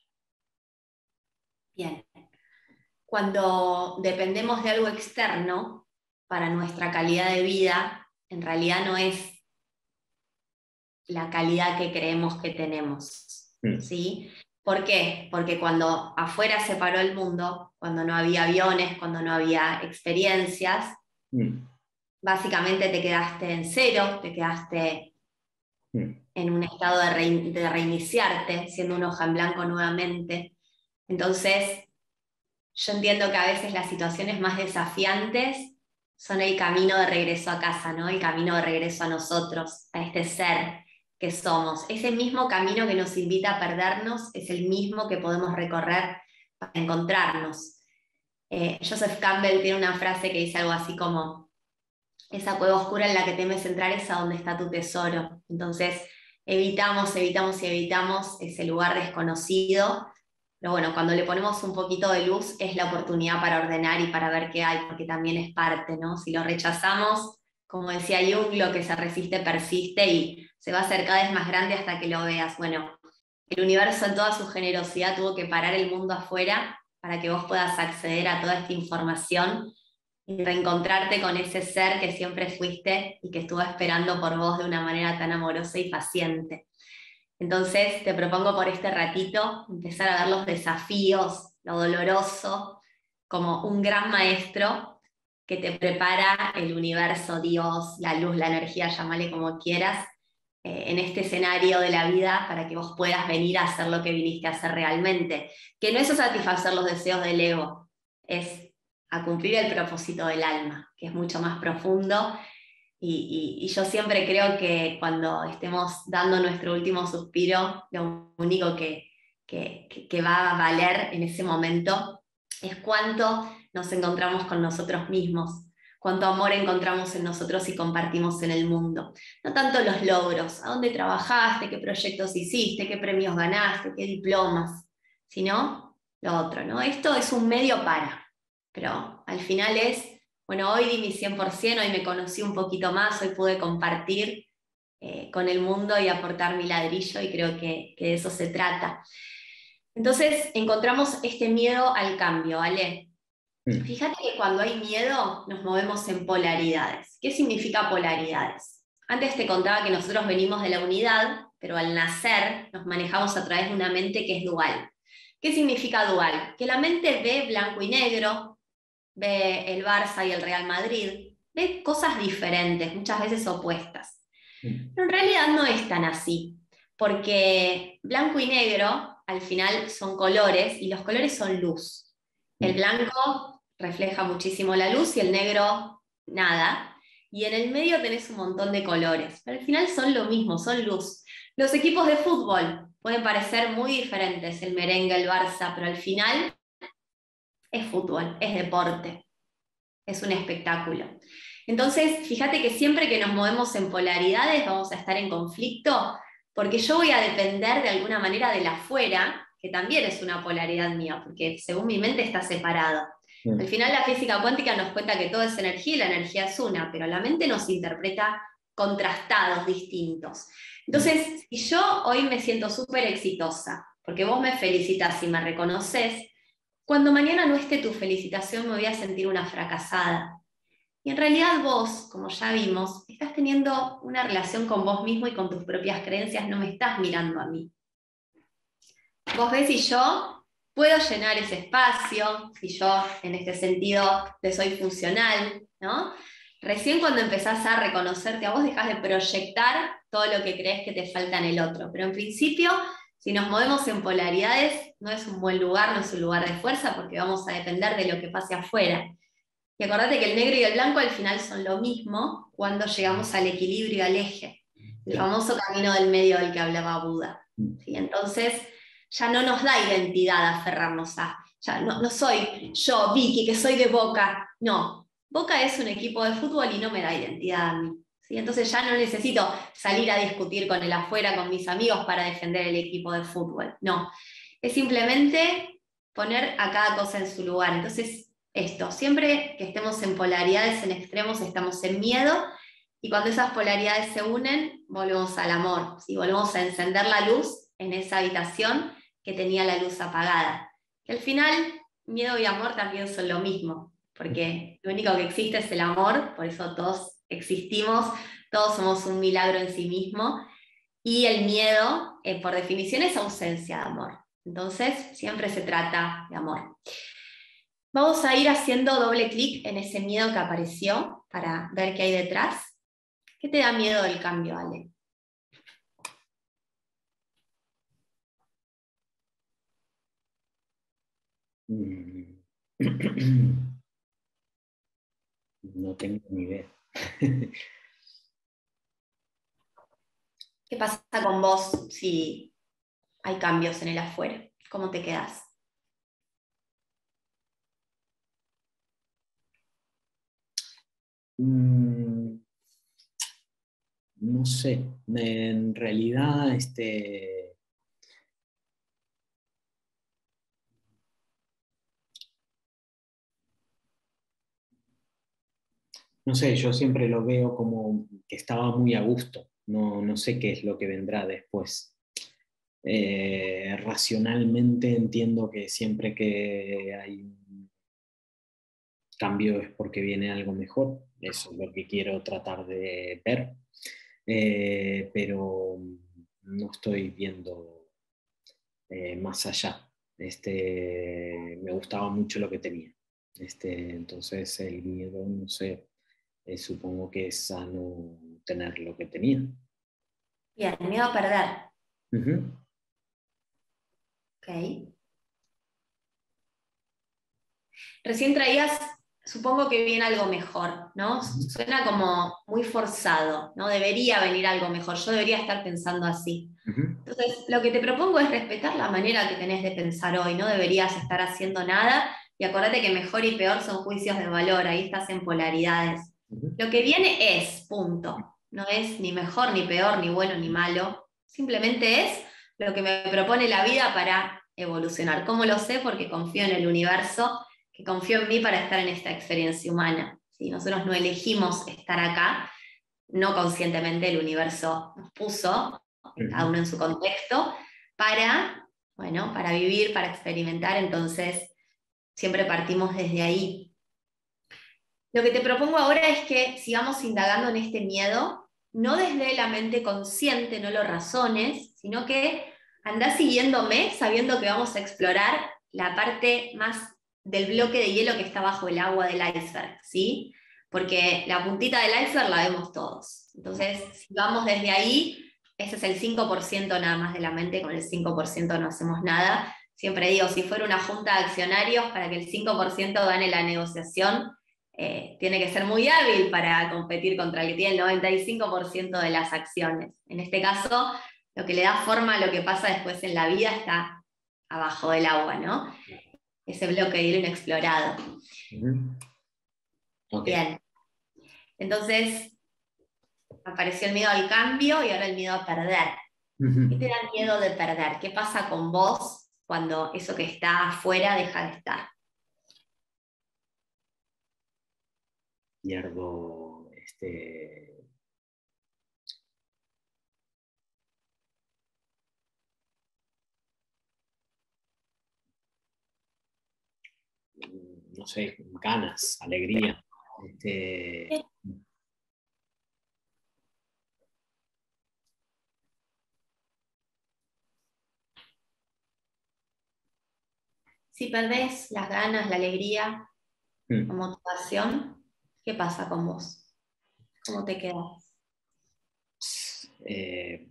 Bien. Cuando dependemos de algo externo para nuestra calidad de vida, en realidad no es la calidad que creemos que tenemos, ¿sí? ¿Por qué? Porque cuando afuera se paró el mundo, cuando no había aviones, cuando no había experiencias, básicamente te quedaste en cero, te quedaste en un estado de reiniciarte, siendo una hoja en blanco nuevamente. Entonces, yo entiendo que a veces las situaciones más desafiantes son el camino de regreso a casa, ¿no? El camino de regreso a nosotros, a este ser que somos. Ese mismo camino que nos invita a perdernos es el mismo que podemos recorrer para encontrarnos. Joseph Campbell tiene una frase que dice algo así como: esa cueva oscura en la que temes entrar es a donde está tu tesoro. Entonces, evitamos ese lugar desconocido. Pero bueno, cuando le ponemos un poquito de luz es la oportunidad para ordenar y para ver qué hay, porque también es parte, ¿no? Si lo rechazamos, como decía Jung, lo que se resiste persiste y se va a hacer cada vez más grande hasta que lo veas. Bueno, el universo en toda su generosidad tuvo que parar el mundo afuera para que vos puedas acceder a toda esta información y reencontrarte con ese ser que siempre fuiste y que estuvo esperando por vos de una manera tan amorosa y paciente. Entonces te propongo por este ratito empezar a ver los desafíos, lo doloroso, como un gran maestro que te prepara el universo, Dios, la luz, la energía, llámale como quieras, en este escenario de la vida para que vos puedas venir a hacer lo que viniste a hacer realmente. Que no es a satisfacer los deseos del ego, es a cumplir el propósito del alma, que es mucho más profundo. Y yo siempre creo que cuando estemos dando nuestro último suspiro, lo único que va a valer en ese momento es cuánto nos encontramos con nosotros mismos, cuánto amor encontramos en nosotros y compartimos en el mundo. No tanto los logros, a dónde trabajaste, qué proyectos hiciste, qué premios ganaste, qué diplomas, sino lo otro, ¿no? Esto es un medio para, pero al final es: bueno, hoy di mi 100%, hoy me conocí un poquito más, hoy pude compartir con el mundo y aportar mi ladrillo, y creo que de eso se trata. Entonces encontramos este miedo al cambio, ¿vale? Fíjate que cuando hay miedo nos movemos en polaridades. ¿Qué significa polaridades? Antes te contaba que nosotros venimos de la unidad, pero al nacer nos manejamos a través de una mente que es dual. ¿Qué significa dual? Que la mente ve blanco y negro, ve el Barça y el Real Madrid, ve cosas diferentes, muchas veces opuestas. Pero en realidad no es tan así, porque blanco y negro al final son colores y los colores son luz. El blanco refleja muchísimo la luz y el negro nada, y en el medio tenés un montón de colores, pero al final son lo mismo, son luz. Los equipos de fútbol pueden parecer muy diferentes, el merengue, el Barça, pero al final es fútbol, es deporte, es un espectáculo. Entonces, fíjate que siempre que nos movemos en polaridades vamos a estar en conflicto, porque yo voy a depender de alguna manera del afuera, que también es una polaridad mía, porque según mi mente está separado. Al final la física cuántica nos cuenta que todo es energía y la energía es una, pero la mente nos interpreta contrastados, distintos. Entonces, si yo hoy me siento súper exitosa, porque vos me felicitas y me reconoces, cuando mañana no esté tu felicitación me voy a sentir una fracasada. Y en realidad vos, como ya vimos, estás teniendo una relación con vos mismo y con tus propias creencias, no me estás mirando a mí. Vos ves si yo puedo llenar ese espacio, si yo en este sentido te soy funcional, ¿no? Recién cuando empezás a reconocerte a vos dejás de proyectar todo lo que crees que te falta en el otro. Pero en principio, si nos movemos en polaridades, no es un buen lugar, no es un lugar de fuerza, porque vamos a depender de lo que pase afuera. Y acordate que el negro y el blanco al final son lo mismo cuando llegamos al equilibrio y al eje. El famoso camino del medio del que hablaba Buda. ¿Sí? Entonces, ya no nos da identidad aferrarnos a, ya no soy yo, Vicky, que soy de Boca. No, Boca es un equipo de fútbol y no me da identidad a mí. ¿Sí? Entonces ya no necesito salir a discutir con el afuera, con mis amigos para defender el equipo de fútbol. No, es simplemente poner a cada cosa en su lugar. Entonces, esto, siempre que estemos en polaridades, en extremos, estamos en miedo, y cuando esas polaridades se unen, volvemos al amor, ¿sí? Volvemos a encender la luz en esa habitación que tenía la luz apagada. Que al final, miedo y amor también son lo mismo, porque lo único que existe es el amor, por eso todos existimos, todos somos un milagro en sí mismo, y el miedo, por definición, es ausencia de amor. Entonces, siempre se trata de amor. Vamos a ir haciendo doble clic en ese miedo que apareció para ver qué hay detrás. ¿Qué te da miedo del cambio, Ale? Mm. No tengo ni idea. ¿Qué pasa con vos si hay cambios en el afuera? ¿Cómo te quedás? Mm, no sé, en realidad, no sé, yo siempre lo veo como que estaba muy a gusto, no sé qué es lo que vendrá después. Racionalmente entiendo que siempre que hay un cambio es porque viene algo mejor, eso es lo que quiero tratar de ver. Pero no estoy viendo más allá. Me gustaba mucho lo que tenía. Entonces el miedo, no sé, supongo que es sano tener lo que tenía. Bien, miedo a perder. Ujú, Ok. Recién traías, supongo que viene algo mejor, ¿no? ujú, Suena como muy forzado, ¿no? Debería venir algo mejor, yo debería estar pensando así. ujú, Entonces, lo que te propongo es respetar la manera que tenés de pensar hoy, no deberías estar haciendo nada y acordate que mejor y peor son juicios de valor, ahí estás en polaridades. ujú, Lo que viene es, punto. No es ni mejor, ni peor, ni bueno, ni malo. Simplemente es lo que me propone la vida para evolucionar. ¿Cómo lo sé? Porque confío en el universo, que confío en mí para estar en esta experiencia humana. ¿Sí? Nosotros no elegimos estar acá, no conscientemente el universo nos puso, cada ujú. uno en su contexto, para, bueno, para vivir, para experimentar, entonces siempre partimos desde ahí. Lo que te propongo ahora es que sigamos indagando en este miedo, no desde la mente consciente, no lo razones, sino que andás siguiéndome sabiendo que vamos a explorar la parte más del bloque de hielo que está bajo el agua del iceberg, ¿sí? Porque la puntita del iceberg la vemos todos. Entonces, si vamos desde ahí, ese es el 5% nada más de la mente, con el 5% no hacemos nada. Siempre digo, si fuera una junta de accionarios, para que el 5% gane la negociación, tiene que ser muy hábil para competir contra el que tiene el 95% de las acciones. En este caso, lo que le da forma a lo que pasa después en la vida está abajo del agua, ¿no? Ese bloque de hielo inexplorado. Ujú. Ok. Bien, entonces apareció el miedo al cambio y ahora el miedo a perder. ¿Qué te Ujú. da miedo de perder? ¿Qué pasa con vos cuando eso que está afuera deja de estar? Pierdo, no sé, ganas, alegría. Este, Si perdés las ganas, la alegría, la mm, motivación, ¿qué pasa con vos? ¿Cómo te quedas? eh,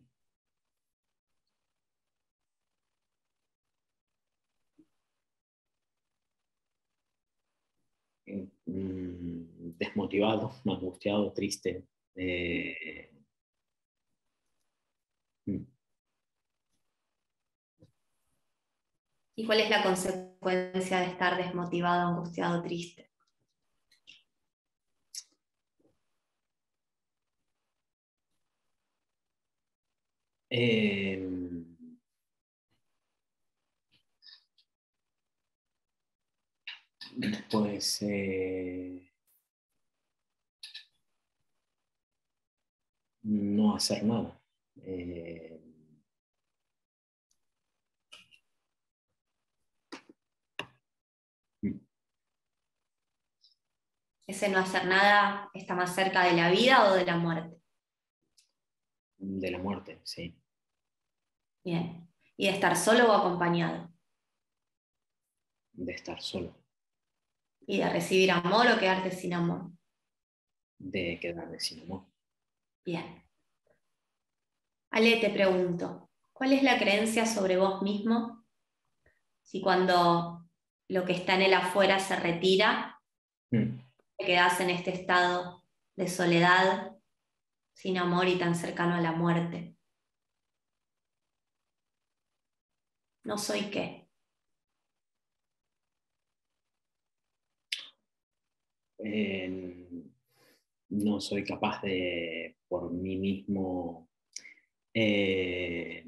desmotivado, angustiado, triste. Mm, ¿Y cuál es la consecuencia de estar desmotivado, angustiado, triste? eh, pues no hacer nada. Eh, mm, ¿Ese no hacer nada está más cerca de la vida o de la muerte? de la muerte, sí, Bien. ¿Y de estar solo o acompañado? de estar solo, ¿Y de recibir amor o quedarte sin amor? de quedarme sin amor. Bien. Ale, te pregunto, ¿cuál es la creencia sobre vos mismo si cuando lo que está en el afuera se retira, Mm. te quedas en este estado de soledad, sin amor y tan cercano a la muerte. No soy qué. No soy capaz de, por mí mismo, eh,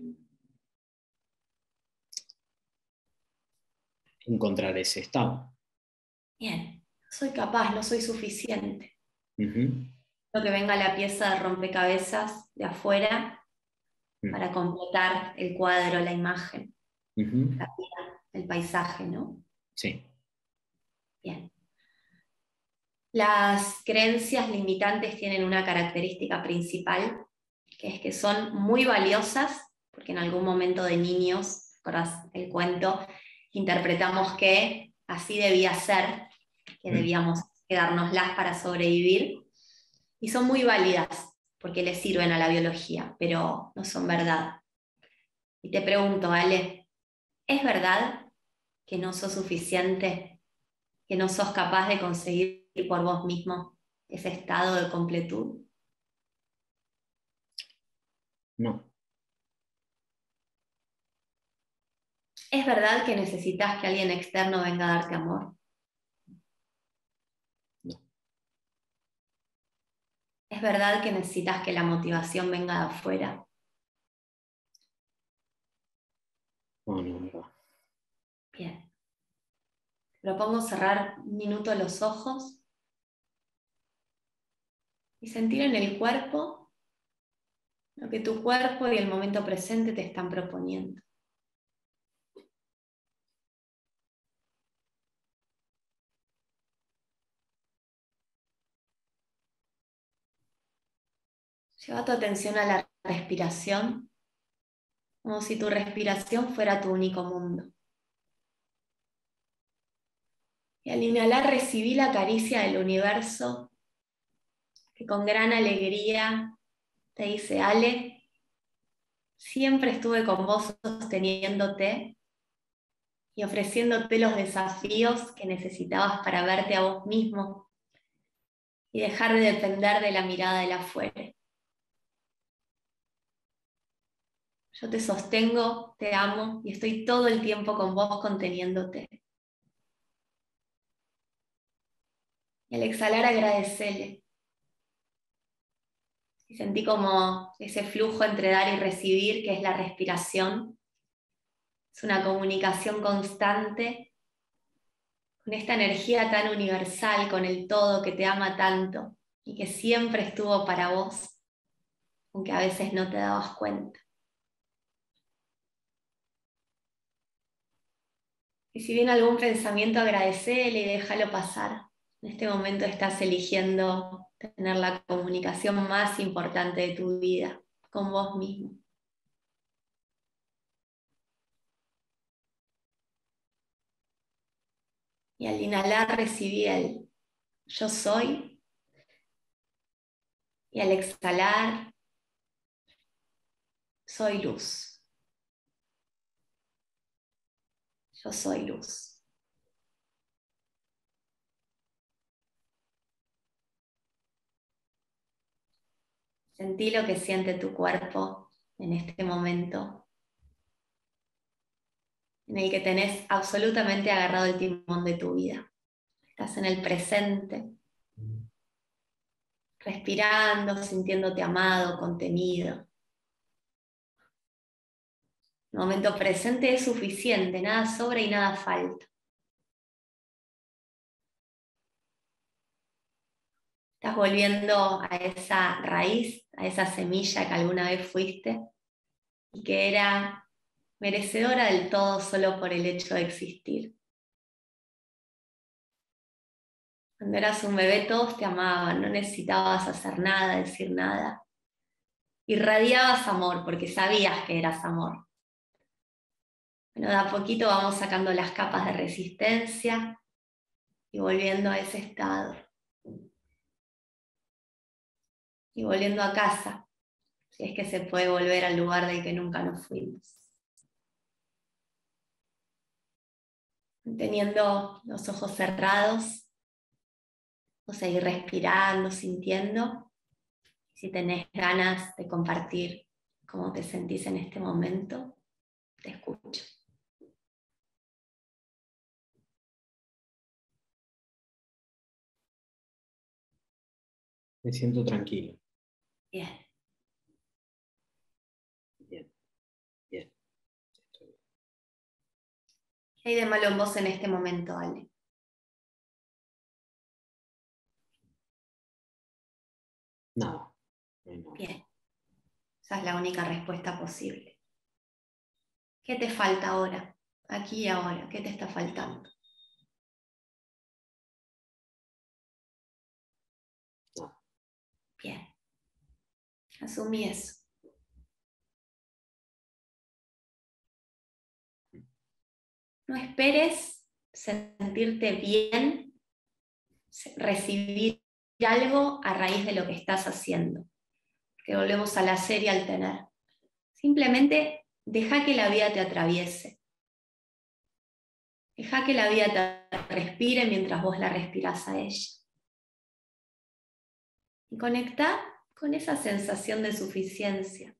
encontrar ese estado. Bien, no soy capaz, no soy suficiente. Ujú. Lo que venga la pieza de rompecabezas de afuera Mm. para completar el cuadro, la imagen, Ujú. la vida, el paisaje, ¿no? Sí. Bien. Las creencias limitantes tienen una característica principal, que es que son muy valiosas, porque en algún momento de niños, ¿recordás el cuento? Interpretamos que así debía ser, que Mm. debíamos quedárnoslas para sobrevivir, y son muy válidas, porque les sirven a la biología, pero no son verdad. Y te pregunto, Ale, ¿es verdad que no sos suficiente, que no sos capaz de conseguir por vos mismo ese estado de completud? No, ¿Es verdad que necesitas que alguien externo venga a darte amor? no, ¿Es verdad que necesitas que la motivación venga de afuera? no, no, es verdad. Bien. Propongo cerrar un minuto los ojos y sentir en el cuerpo lo que tu cuerpo y el momento presente te están proponiendo. Lleva tu atención a la respiración, como si tu respiración fuera tu único mundo. Y al inhalar recibí la caricia del universo que con gran alegría te dice: Ale, siempre estuve con vos sosteniéndote y ofreciéndote los desafíos que necesitabas para verte a vos mismo y dejar de depender de la mirada del afuera. Yo te sostengo, te amo y estoy todo el tiempo con vos conteniéndote. Y al exhalar agradecele. Y sentí como ese flujo entre dar y recibir, que es la respiración. Es una comunicación constante con esta energía tan universal, con el todo que te ama tanto y que siempre estuvo para vos, aunque a veces no te dabas cuenta. Y si viene algún pensamiento, agradecele y déjalo pasar. En este momento estás eligiendo tener la comunicación más importante de tu vida, con vos mismo. Y al inhalar recibí el yo soy, y al exhalar soy luz. Yo soy luz. Sentí lo que siente tu cuerpo en este momento, en el que tenés absolutamente agarrado el timón de tu vida. Estás en el presente, respirando, sintiéndote amado, contenido. El momento presente es suficiente, nada sobra y nada falta. Estás volviendo a esa raíz, a esa semilla que alguna vez fuiste y que era merecedora del todo solo por el hecho de existir. Cuando eras un bebé todos te amaban, no necesitabas hacer nada, decir nada. Irradiabas amor porque sabías que eras amor. Bueno, de a poquito vamos sacando las capas de resistencia y volviendo a ese estado. Y volviendo a casa, si es que se puede volver al lugar del que nunca nos fuimos. Teniendo los ojos cerrados, o seguir respirando, sintiendo. Si tenés ganas de compartir cómo te sentís en este momento, te escucho. Me siento tranquilo. Bien. Bien, bien. Estoy bien. ¿Qué hay de malo en vos en este momento, Ale? Nada. No hay nada. Bien. Esa es la única respuesta posible. ¿Qué te falta ahora? Aquí y ahora. ¿Qué te está faltando? Nada. Bien. Asumí eso. No esperes sentirte bien, recibir algo a raíz de lo que estás haciendo. Que volvemos al hacer y al tener. Simplemente deja que la vida te atraviese. Deja que la vida te respire mientras vos la respirás a ella. Y conecta con esa sensación de suficiencia.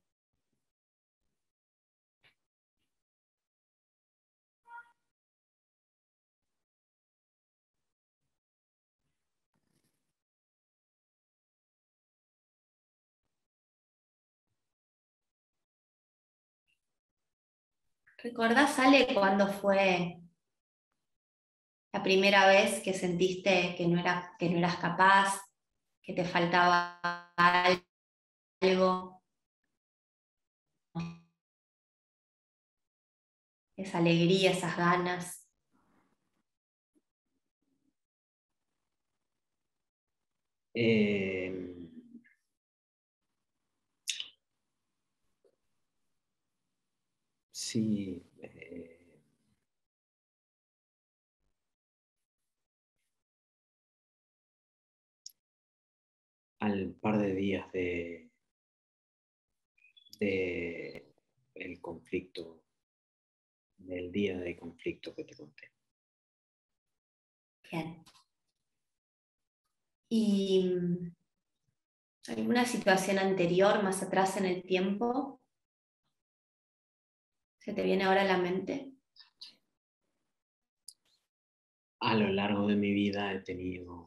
¿Recordás, Ale, cuándo fue la primera vez que sentiste que no eras capaz, que te faltaba algo? Esa alegría, esas ganas. Eh, sí. Al par de días de el conflicto, del día de conflicto que te conté. Bien. ¿Y alguna situación anterior, más atrás en el tiempo, se te viene ahora a la mente? A lo largo de mi vida he tenido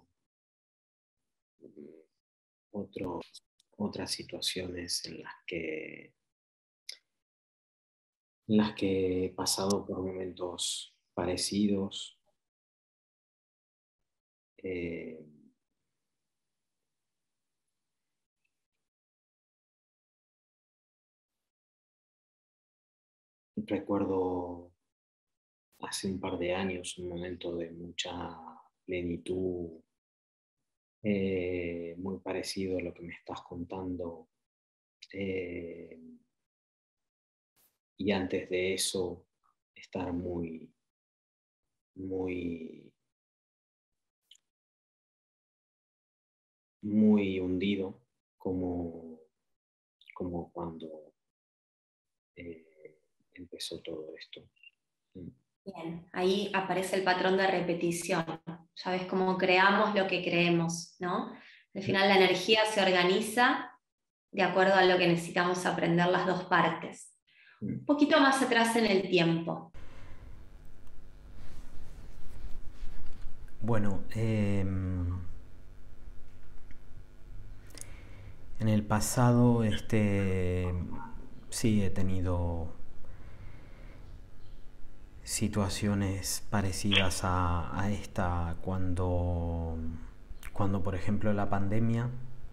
otras situaciones en las que he pasado por momentos parecidos. Eh, recuerdo hace un par de años un momento de mucha plenitud, muy parecido a lo que me estás contando. Eh, y antes de eso, estar muy, muy, muy hundido, como cuando empezó todo esto. Bien, ahí aparece el patrón de repetición. Ya ves cómo creamos lo que creemos, ¿no? Al final la energía se organiza de acuerdo a lo que necesitamos aprender las dos partes. Un poquito más atrás en el tiempo. Bueno, en el pasado, sí he tenido situaciones parecidas a esta cuando por ejemplo la pandemia,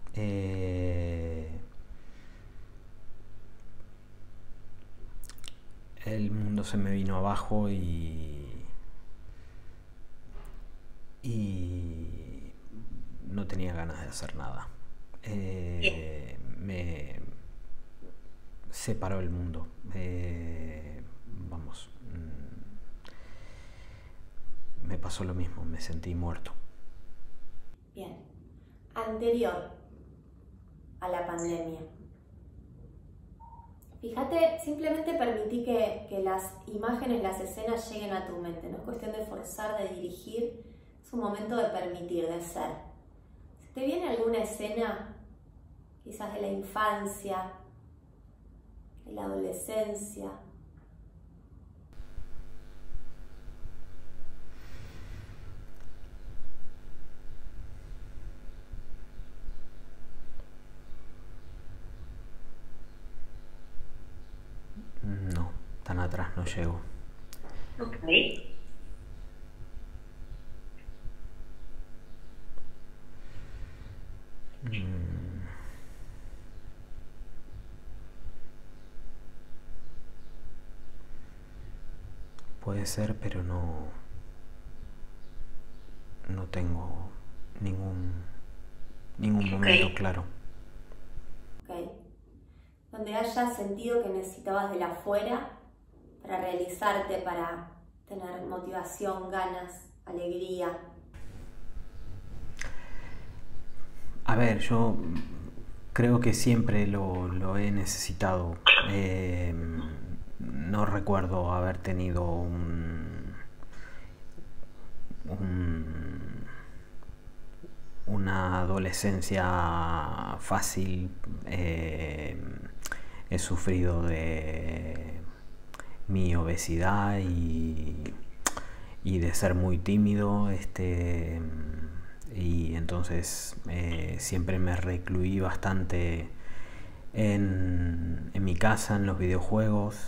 el mundo se me vino abajo y no tenía ganas de hacer nada. Me separó el mundo. Vamos, me pasó lo mismo, me sentí muerto. Bien. Anterior a la pandemia, Fíjate, simplemente permití que las imágenes, las escenas lleguen a tu mente. No es cuestión de forzar, de dirigir, es un momento de permitir, de ser. ¿Se te viene alguna escena, quizás de la infancia, de la adolescencia? No, tan atrás no llego. Ok. Puede ser, pero no tengo ningún momento claro. Ok. Donde hayas sentido que necesitabas del afuera para realizarte, para tener motivación, ganas, alegría. A ver, yo creo que siempre lo he necesitado. No recuerdo haber tenido una adolescencia fácil. He sufrido de mi obesidad y de ser muy tímido, y entonces siempre me recluí bastante en mi casa, en los videojuegos.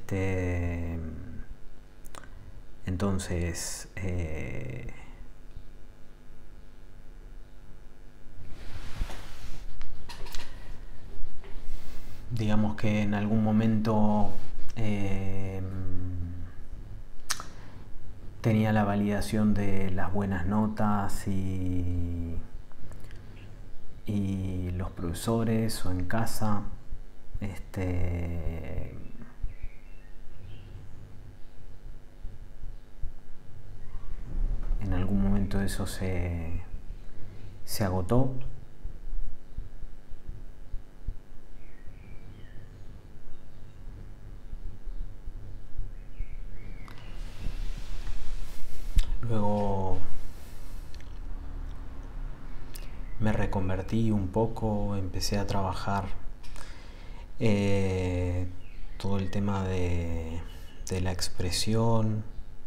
Entonces digamos que en algún momento tenía la validación de las buenas notas y los profesores o en casa. En algún momento eso se agotó. Luego me reconvertí un poco, empecé a trabajar todo el tema de la expresión,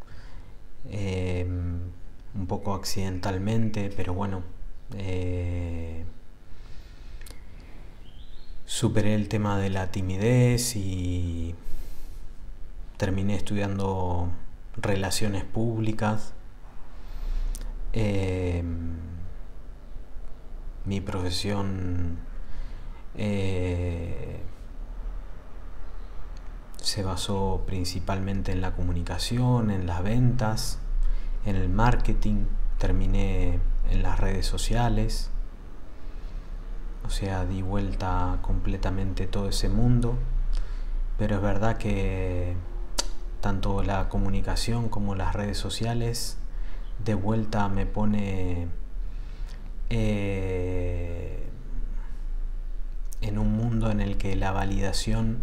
un poco accidentalmente, pero bueno, superé el tema de la timidez y terminé estudiando relaciones públicas. Mi profesión se basó principalmente en la comunicación, en las ventas, en el marketing. Terminé en las redes sociales, o sea, di vuelta completamente todo ese mundo. Pero es verdad que tanto la comunicación como las redes sociales de vuelta me pone en un mundo en el que la validación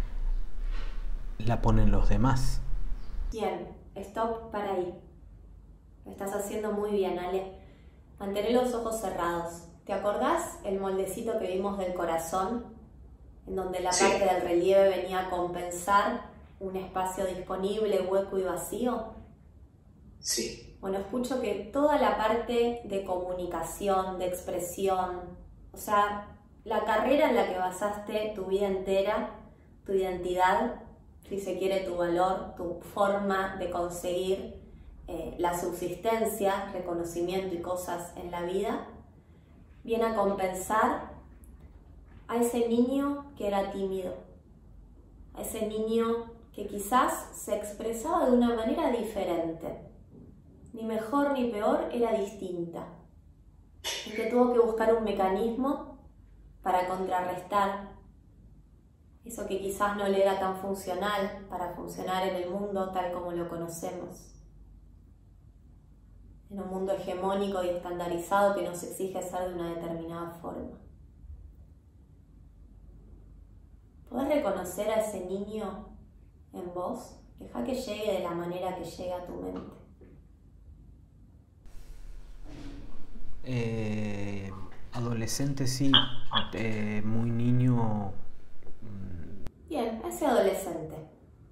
la ponen los demás. Bien, stop para ahí. Lo estás haciendo muy bien, Ale. Mantén los ojos cerrados. ¿Te acordás el moldecito que vimos del corazón? En donde la parte del relieve venía a compensar un espacio disponible, hueco y vacío. Sí. Bueno, escucho que toda la parte de comunicación, de expresión, o sea, la carrera en la que basaste tu vida entera, tu identidad, si se quiere tu valor, tu forma de conseguir la subsistencia, reconocimiento y cosas en la vida, viene a compensar a ese niño que era tímido, a ese niño que quizás se expresaba de una manera diferente, ni mejor ni peor, era distinta, y que tuvo que buscar un mecanismo para contrarrestar eso que quizás no le era tan funcional para funcionar en el mundo tal como lo conocemos, en un mundo hegemónico y estandarizado que nos exige ser de una determinada forma. ¿Podés reconocer a ese niño en vos? Deja que llegue de la manera que llegue a tu mente. Adolescente sí, muy niño. Bien, ese adolescente.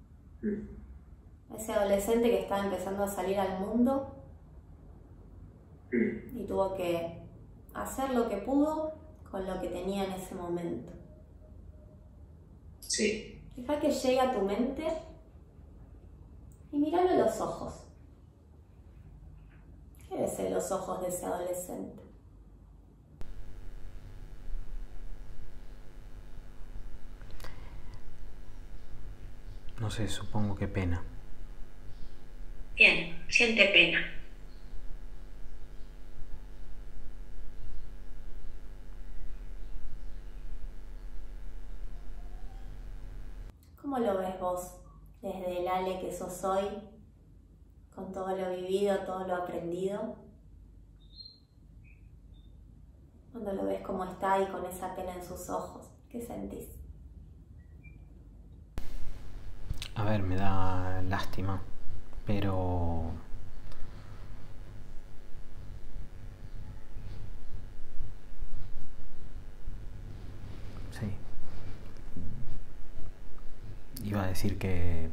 Ese adolescente que estaba empezando a salir al mundo y tuvo que hacer lo que pudo con lo que tenía en ese momento. Sí. Deja que llegue a tu mente y míralo a los ojos. ¿Qué ves en los ojos de ese adolescente? No sé, supongo que pena. Bien, siente pena. ¿Cómo lo ves vos desde el Ale que sos hoy, con todo lo vivido, todo lo aprendido? Cuando lo ves como está y con esa pena en sus ojos, ¿qué sentís? A ver, me da lástima, pero sí. Iba a decir que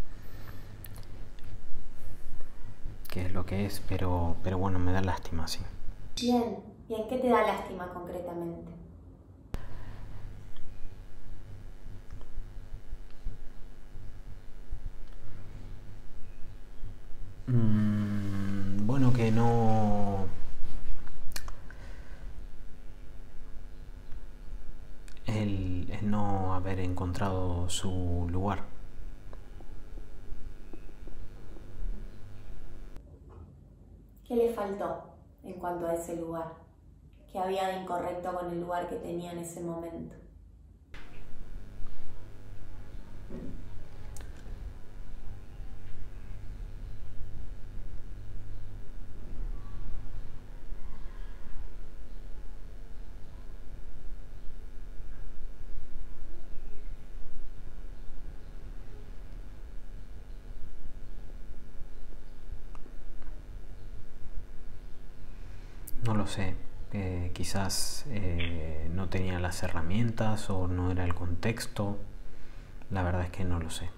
es lo que es, pero bueno, me da lástima, sí. Bien, ¿y en qué te da lástima concretamente? Bueno, que no... El no haber encontrado su lugar. ¿Qué le faltó en cuanto a ese lugar? ¿Qué había de incorrecto con el lugar que tenía en ese momento? No lo sé. Quizás no tenía las herramientas o no era el contexto. La verdad es que no lo sé.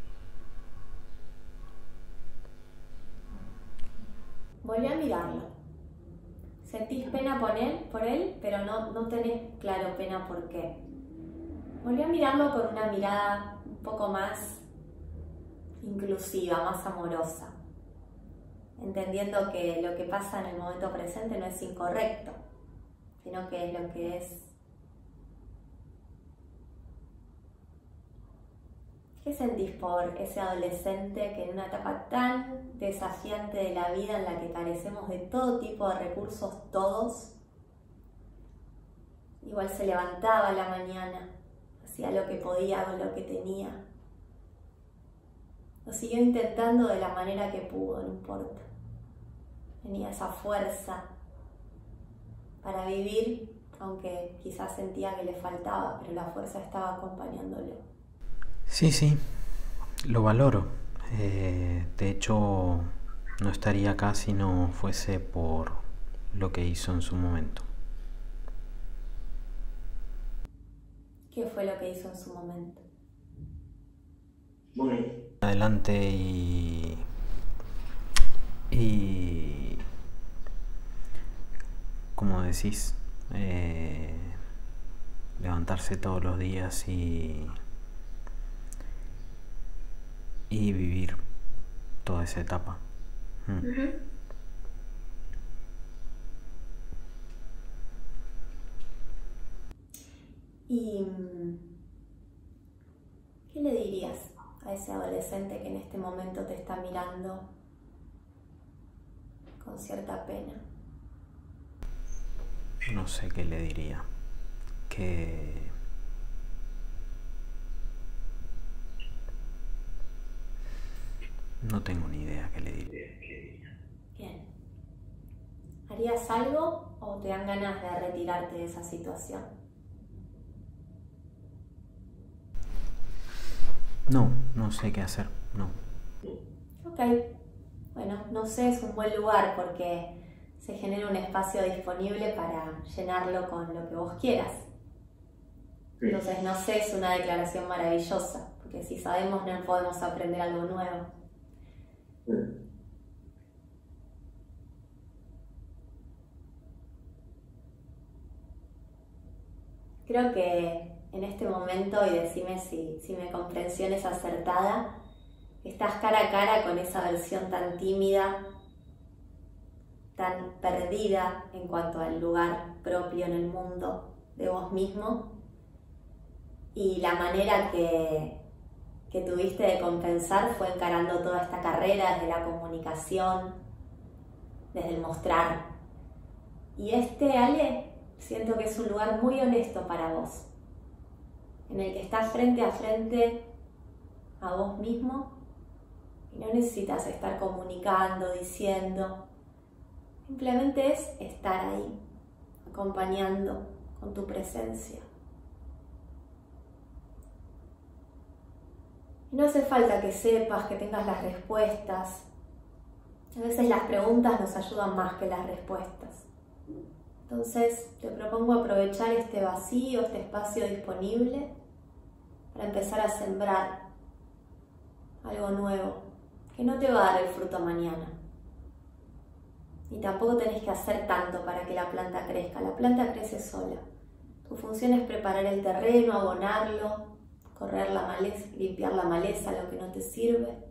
Volví a mirarlo. Sentís pena por él, pero no tenés claro pena por qué. Volví a mirarlo con una mirada un poco más inclusiva, más amorosa, entendiendo que lo que pasa en el momento presente no es incorrecto, sino que es lo que es. ¿Qué sentís por ese adolescente que en una etapa tan desafiante de la vida en la que carecemos de todo tipo de recursos todos, igual se levantaba a la mañana, hacía lo que podía con lo que tenía, lo siguió intentando de la manera que pudo, no importa, tenía esa fuerza para vivir, aunque quizás sentía que le faltaba, pero la fuerza estaba acompañándolo? Sí, sí, lo valoro. De hecho, no estaría acá si no fuese por lo que hizo en su momento. ¿Qué fue lo que hizo en su momento? Bueno, Adelante y como decís, levantarse todos los días y vivir toda esa etapa. ¿Y qué le dirías a ese adolescente que en este momento te está mirando con cierta pena? No sé qué le diría. Que no tengo ni idea qué le diría. Bien. ¿Harías algo o te dan ganas de retirarte de esa situación? No, no sé qué hacer, no. Ok, bueno, no sé, es un buen lugar porque se genera un espacio disponible para llenarlo con lo que vos quieras. Entonces, no sé, es una declaración maravillosa, porque si sabemos no podemos aprender algo nuevo. Creo que en este momento, y decime si mi comprensión es acertada, estás cara a cara con esa versión tan tímida, tan perdida en cuanto al lugar propio en el mundo de vos mismo, y la manera que tuviste de compensar fue encarando toda esta carrera desde la comunicación, desde el mostrar. Y Ale, siento que es un lugar muy honesto para vos, en el que estás frente a frente a vos mismo y no necesitas estar comunicando, diciendo. Simplemente es estar ahí, acompañando con tu presencia. Y no hace falta que sepas, que tengas las respuestas. A veces las preguntas nos ayudan más que las respuestas. Entonces te propongo aprovechar este vacío, este espacio disponible para empezar a sembrar algo nuevo que no te va a dar el fruto mañana. Y tampoco tenés que hacer tanto para que la planta crezca. La planta crece sola. Tu función es preparar el terreno, abonarlo, correr la maleza, limpiar la maleza, lo que no te sirve,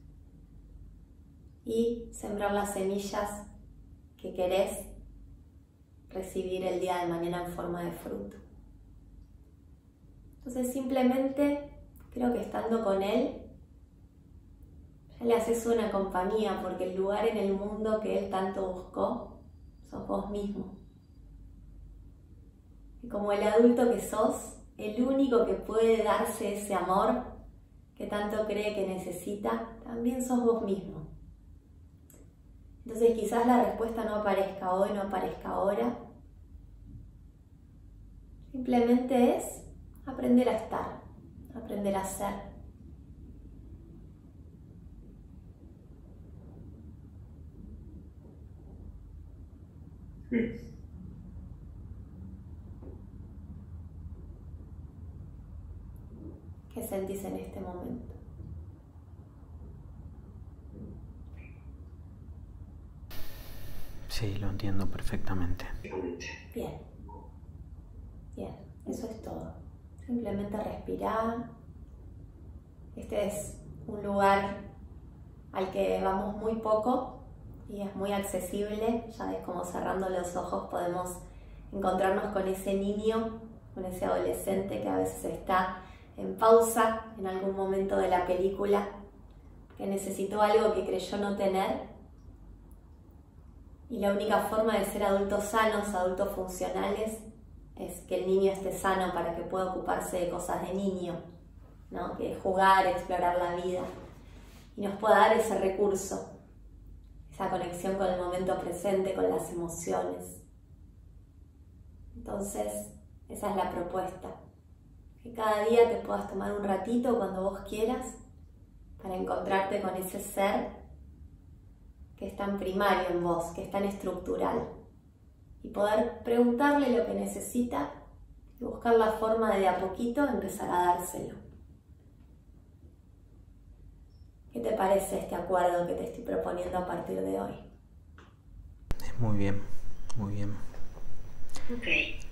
y sembrar las semillas que querés recibir el día de mañana en forma de fruto. Entonces simplemente creo que estando con él ya le haces una compañía, porque el lugar en el mundo que él tanto buscó sos vos mismo. Y como el adulto que sos, el único que puede darse ese amor que tanto cree que necesita, también sos vos mismo. Entonces quizás la respuesta no aparezca hoy, no aparezca ahora. Simplemente es aprender a estar, aprender a ser. ¿Qué sentís en este momento? Sí, lo entiendo perfectamente. Bien. Bien, eso es todo. Simplemente respirar. Este es un lugar al que vamos muy poco y es muy accesible. Ya ves como cerrando los ojos podemos encontrarnos con ese niño, con ese adolescente que a veces está en pausa en algún momento de la película, que necesitó algo que creyó no tener. Y la única forma de ser adultos sanos, adultos funcionales, es que el niño esté sano para que pueda ocuparse de cosas de niño, ¿no? Que es jugar, explorar la vida. Y nos pueda dar ese recurso, esa conexión con el momento presente, con las emociones. Entonces, esa es la propuesta. Que cada día te puedas tomar un ratito cuando vos quieras para encontrarte con ese ser que es tan primario en vos, que es tan estructural, y poder preguntarle lo que necesita y buscar la forma de a poquito empezar a dárselo. ¿Qué te parece este acuerdo que te estoy proponiendo a partir de hoy? Muy bien, muy bien. Ok.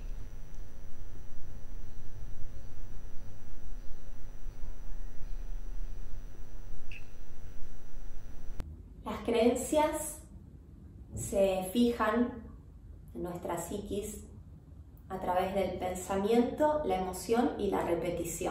Las creencias se fijan en nuestra psiquis a través del pensamiento, la emoción y la repetición.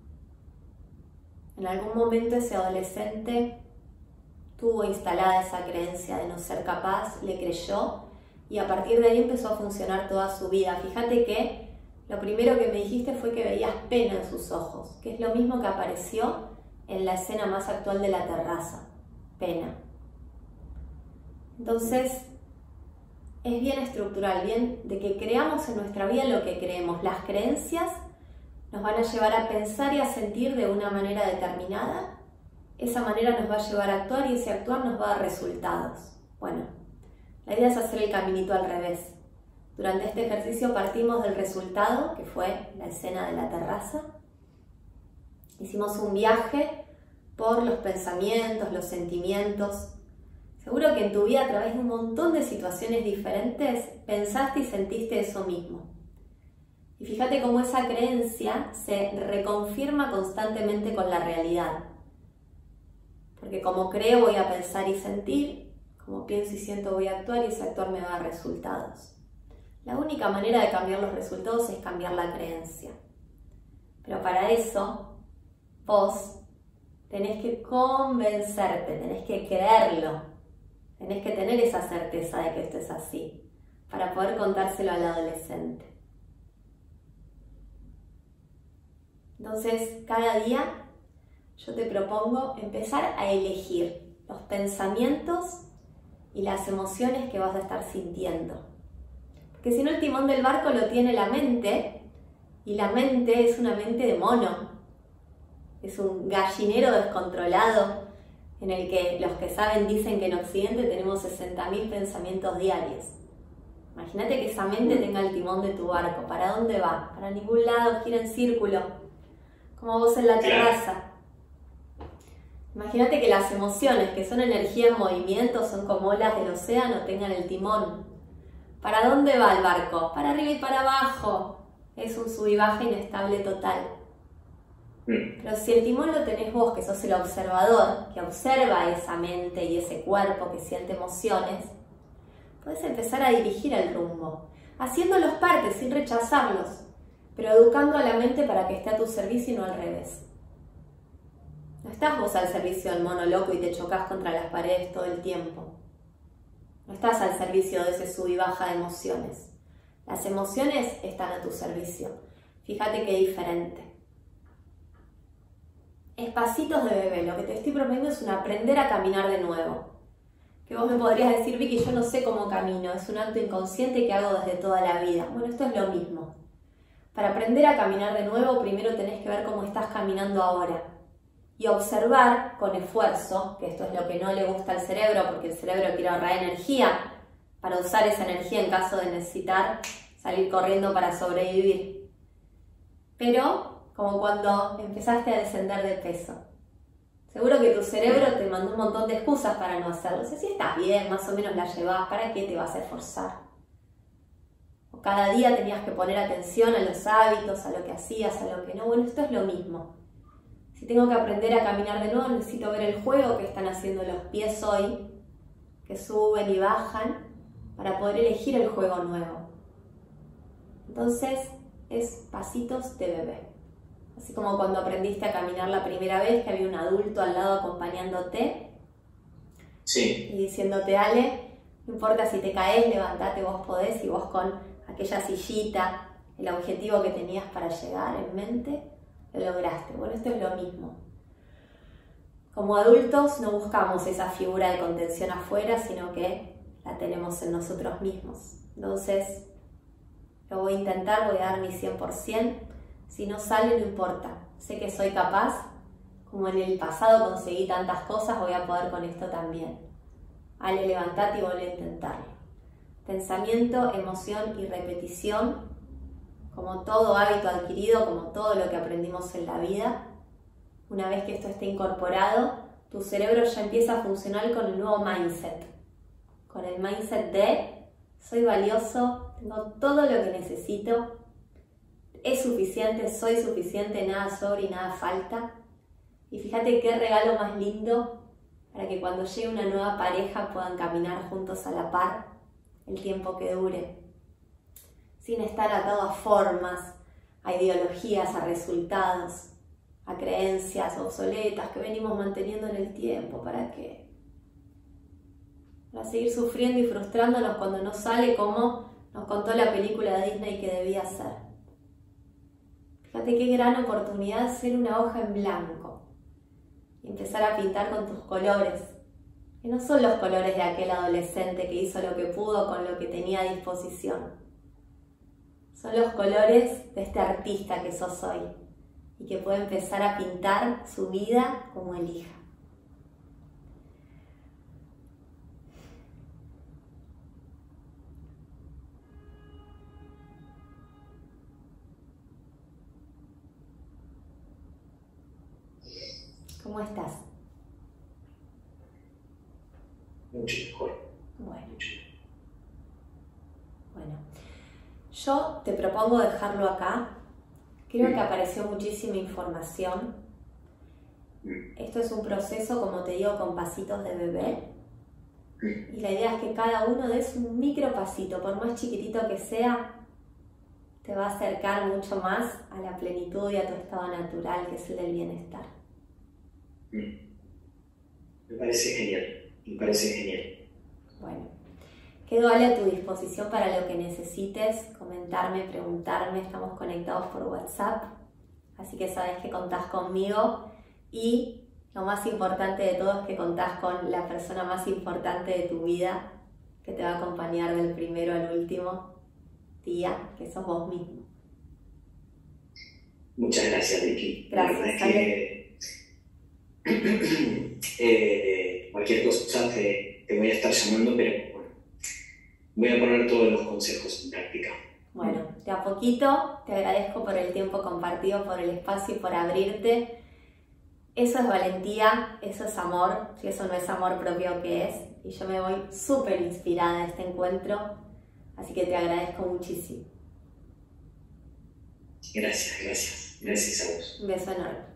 En algún momento ese adolescente tuvo instalada esa creencia de no ser capaz, le creyó y a partir de ahí empezó a funcionar toda su vida. Fíjate que lo primero que me dijiste fue que veías pena en sus ojos, que es lo mismo que apareció en la escena más actual de la terraza, pena. Entonces, es bien estructural, bien de que creamos en nuestra vida lo que creemos. Las creencias nos van a llevar a pensar y a sentir de una manera determinada. Esa manera nos va a llevar a actuar y ese actuar nos va a dar resultados. Bueno, la idea es hacer el caminito al revés. Durante este ejercicio partimos del resultado, que fue la escena de la terraza. Hicimos un viaje por los pensamientos, los sentimientos. Seguro que en tu vida, a través de un montón de situaciones diferentes, pensaste y sentiste eso mismo. Y fíjate cómo esa creencia se reconfirma constantemente con la realidad. Porque como creo voy a pensar y sentir, como pienso y siento voy a actuar y ese actuar me va a dar resultados. La única manera de cambiar los resultados es cambiar la creencia. Pero para eso, vos tenés que convencerte, tenés que creerlo, tenés que tener esa certeza de que esto es así, para poder contárselo al adolescente. Entonces, cada día yo te propongo empezar a elegir los pensamientos y las emociones que vas a estar sintiendo. Porque si no, el timón del barco lo tiene la mente, y la mente es una mente de mono. Es un gallinero descontrolado en el que los que saben dicen que en Occidente tenemos 60.000 pensamientos diarios. Imagínate que esa mente tenga el timón de tu barco. ¿Para dónde va? Para ningún lado, gira en círculo, como vos en la terraza. Imagínate que las emociones, que son energía en movimiento, son como olas del océano, tengan el timón. ¿Para dónde va el barco? Para arriba y para abajo. Es un sub y baja inestable total. Pero si el timón lo tenés vos, que sos el observador, que observa esa mente y ese cuerpo que siente emociones, podés empezar a dirigir el rumbo, haciéndolos parte sin rechazarlos, pero educando a la mente para que esté a tu servicio y no al revés. No estás vos al servicio del mono loco y te chocas contra las paredes todo el tiempo. No estás al servicio de ese sub y baja de emociones. Las emociones están a tu servicio. Fíjate qué diferente. Es pasitos de bebé. Lo que te estoy proponiendo es un aprender a caminar de nuevo. Que vos me podrías decir, Vicky, yo no sé cómo camino. Es un acto inconsciente que hago desde toda la vida. Bueno, esto es lo mismo. Para aprender a caminar de nuevo, primero tenés que ver cómo estás caminando ahora. Y observar con esfuerzo, que esto es lo que no le gusta al cerebro, porque el cerebro quiere ahorrar energía para usar esa energía en caso de necesitar salir corriendo para sobrevivir. Pero, como cuando empezaste a descender de peso. Seguro que tu cerebro te mandó un montón de excusas para no hacerlo. O sea, si estás bien, más o menos la llevas, ¿para qué te vas a esforzar? O cada día tenías que poner atención a los hábitos, a lo que hacías, a lo que no. Bueno, esto es lo mismo. Si tengo que aprender a caminar de nuevo, necesito ver el juego que están haciendo los pies hoy, que suben y bajan, para poder elegir el juego nuevo. Entonces, es pasitos de bebé. Así como cuando aprendiste a caminar la primera vez, que había un adulto al lado acompañándote. Sí. Y diciéndote, Ale, no importa si te caes, levantate, vos podés, y vos con aquella sillita, el objetivo que tenías para llegar en mente, lo lograste. Bueno, esto es lo mismo. Como adultos no buscamos esa figura de contención afuera, sino que la tenemos en nosotros mismos. Entonces, lo voy a intentar, voy a dar mi 100%. Si no sale, no importa. Sé que soy capaz. Como en el pasado conseguí tantas cosas, voy a poder con esto también. Ale, levantate y vuelve a intentarlo. Pensamiento, emoción y repetición, como todo hábito adquirido, como todo lo que aprendimos en la vida. Una vez que esto esté incorporado, tu cerebro ya empieza a funcionar con el nuevo mindset. Con el mindset de soy valioso, tengo todo lo que necesito, es suficiente, soy suficiente, nada sobra y nada falta. Y fíjate qué regalo más lindo para que cuando llegue una nueva pareja puedan caminar juntos a la par el tiempo que dure, sin estar atado a formas, a ideologías, a resultados, a creencias obsoletas que venimos manteniendo en el tiempo. ¿Para qué? Para seguir sufriendo y frustrándonos cuando no sale como nos contó la película de Disney que debía ser. Fíjate qué gran oportunidad ser una hoja en blanco y empezar a pintar con tus colores, que no son los colores de aquel adolescente que hizo lo que pudo con lo que tenía a disposición. Son los colores de este artista que sos hoy, y que puede empezar a pintar su vida como elija. ¿Cómo estás? Mucho mejor. Bueno. Mucho. Bueno, yo te propongo dejarlo acá. Creo que apareció muchísima información. Esto es un proceso, como te digo, con pasitos de bebé. Y la idea es que cada uno des un micro pasito, por más chiquitito que sea, te va a acercar mucho más a la plenitud y a tu estado natural, que es el del bienestar. Me parece genial, me parece genial. Bueno, quedo a tu disposición para lo que necesites, comentarme, preguntarme, estamos conectados por WhatsApp, así que sabes que contás conmigo y lo más importante de todo es que contás con la persona más importante de tu vida, que te va a acompañar del primero al último día, que sos vos mismo. Muchas gracias, Vicky. Gracias, la verdad es que cualquier cosa te voy a estar llamando, pero bueno, voy a poner todos los consejos en práctica. Bueno, de a poquito te agradezco por el tiempo compartido, por el espacio y por abrirte. Eso es valentía, eso es amor. Si eso no es amor propio, ¿qué es? Y yo me voy súper inspirada de este encuentro, así que te agradezco muchísimo. Gracias a vos. Un beso enorme.